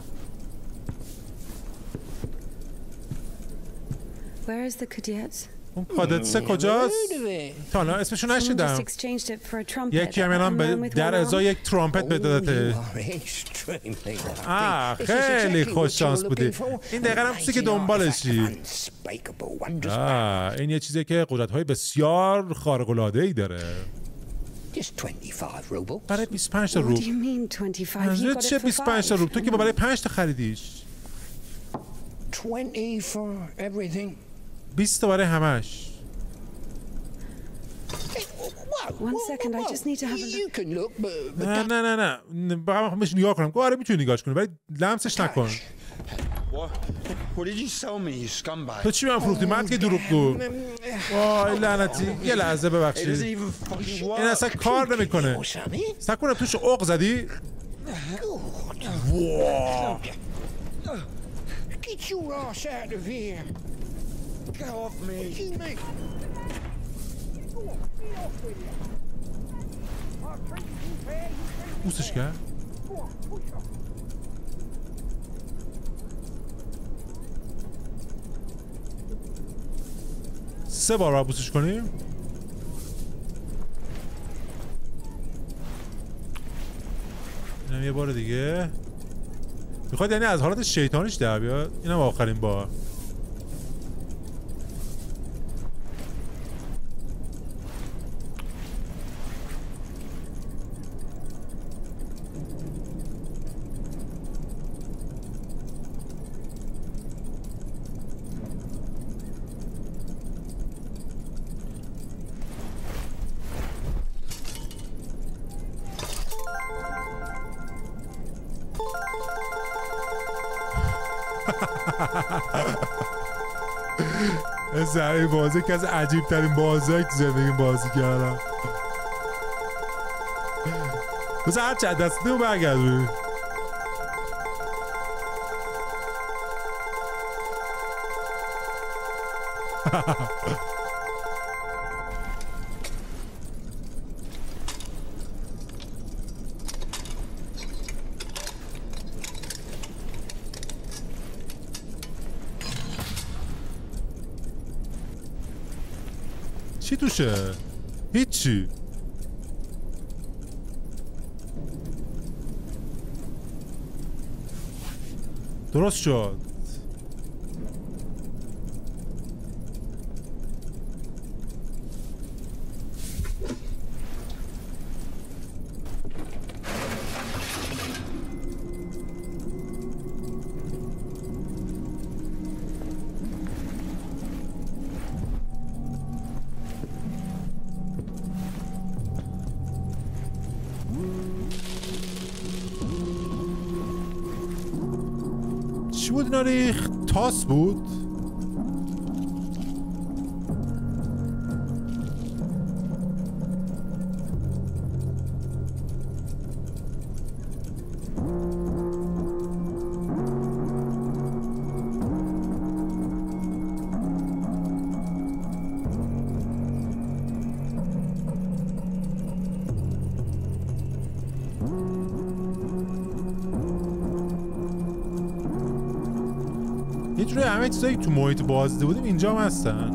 Where is the cadet? اون کادتسه کجاست؟ تا الان اسمشو نشیدم. یکی هم در ازای یک ترامپت به دادته. خیلی خوش شانس بودی. این دقیقا هم چیزی که دنبالشی. این یه چیزی که قدرت‌های بسیار خارق‌العاده‌ای داره. برای 25 تا روب. منظورت چه 25 تا روب؟ تو که برای 5 تا خریدیش. 20 تا برای همش. نه بقیه من نگاه کنم. آره میتونی نگاهش کنی ولی لمسش نکن. تو چی من فروختی؟ من که دروغگو. وای لعنتی. یه لحظه ببخشید. این اصلا کار نمیکنه. سکونه توش عق زدی؟ بوسش کرد؟ سه بار را بوسش کنیم؟ اینم یه بار دیگه. میخواد یعنی از حالت شیطانیش در بیاد؟ اینم آخرین بار. این بازی که از عجیب ترین بازی که زندگی بازی کردم. بس هر چند دست دیو برگرد روی چی توشه؟ هیچی. درست شد. چی بود اینا ریخ؟ تاس بود؟ همه چیزایی تو محیط بازده بودیم اینجا هم هستن.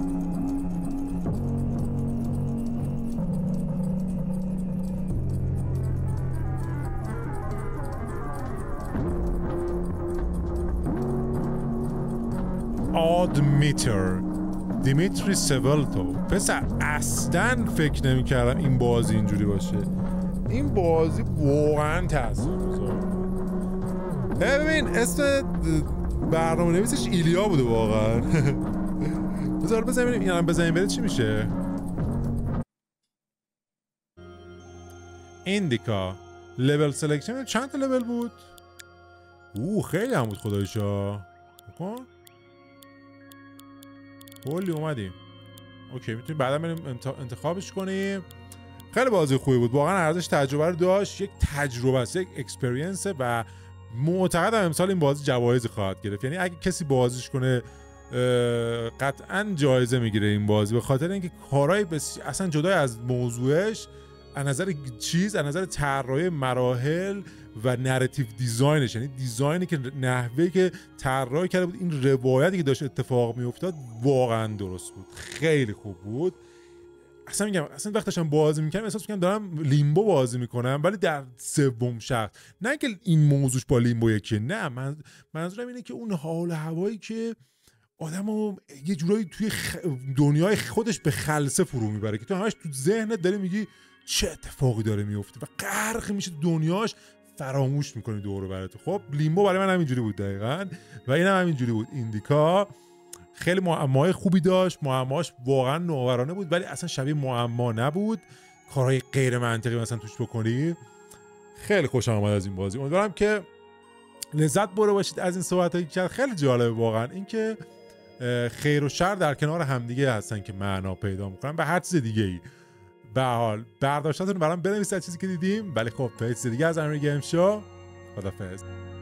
آدمیتر دیمیتری سولتو. پسر اصلا فکر نمی کردم این بازی اینجوری باشه. این بازی واقعا تاثیرگذار. ببین اسم برنامه نویسش ایلیا بوده واقعا. بذار بزنیم این هم بزنیم بده چی میشه. ایندیکا لول سلکشن. چند تا لول بود؟ خیلی هم بود خدایشا. بکن کلی اومدیم. اوکی میتونیم بعدا بریم انتخابش کنیم. خیلی بازی خوبی بود واقعا. ارزش تجربه رو داشت. یک تجربه است، یک اکسپریانس و معتقدم امسال این بازی جوایزی خواهد گرفت. یعنی اگه کسی بازیش کنه قطعا جایزه میگیره این بازی، به خاطر اینکه کارهای اصلا جدای از موضوعش از نظر طراحی مراحل و نراتیو دیزاینش، یعنی دیزاینی که نحوهی که طراحی کرده بود این روایتی که داشت اتفاق میافتاد واقعا درست بود، خیلی خوب بود. اصلا میگم اصلا وقتی داشتم بازی میکنم احساس میکنم دارم لیمبو بازی میکنم ولی در سوم شخص، نه که این موضوعش با لیمبو یکیه، نه منظورم اینه که اون حال و هوایی که آدمو یه جورایی توی دنیای خودش به خلسه فرو میبره که تو همش تو ذهنت داری میگی چه اتفاقی داره میفته و غرق میشه تو دنیاش، فراموش میکنی دور و برت. خب لیمبو برای من همینجوری بود دقیقاً و اینم همینجوری بود. ایندیکا خیلی معماهای خوبی داشت، معماش واقعا نوآورانه بود ولی اصلا شبیه معما نبود، کارهای غیر منطقی مثلا توش بکنی. خیلی خوشم اومد از این بازی. امیدوارم که لذت برده باشید از این صحبتایی که خیلی جالبه واقعا، اینکه خیر و شر در کنار همدیگه هستن که معنا پیدا میکنن به هر چیز دیگه ای. به حال برداشتاتون برام بنویسید چیزی که دیدیم. ولی خب تا چیز دیگه از امیر گیم شو، خدافظ.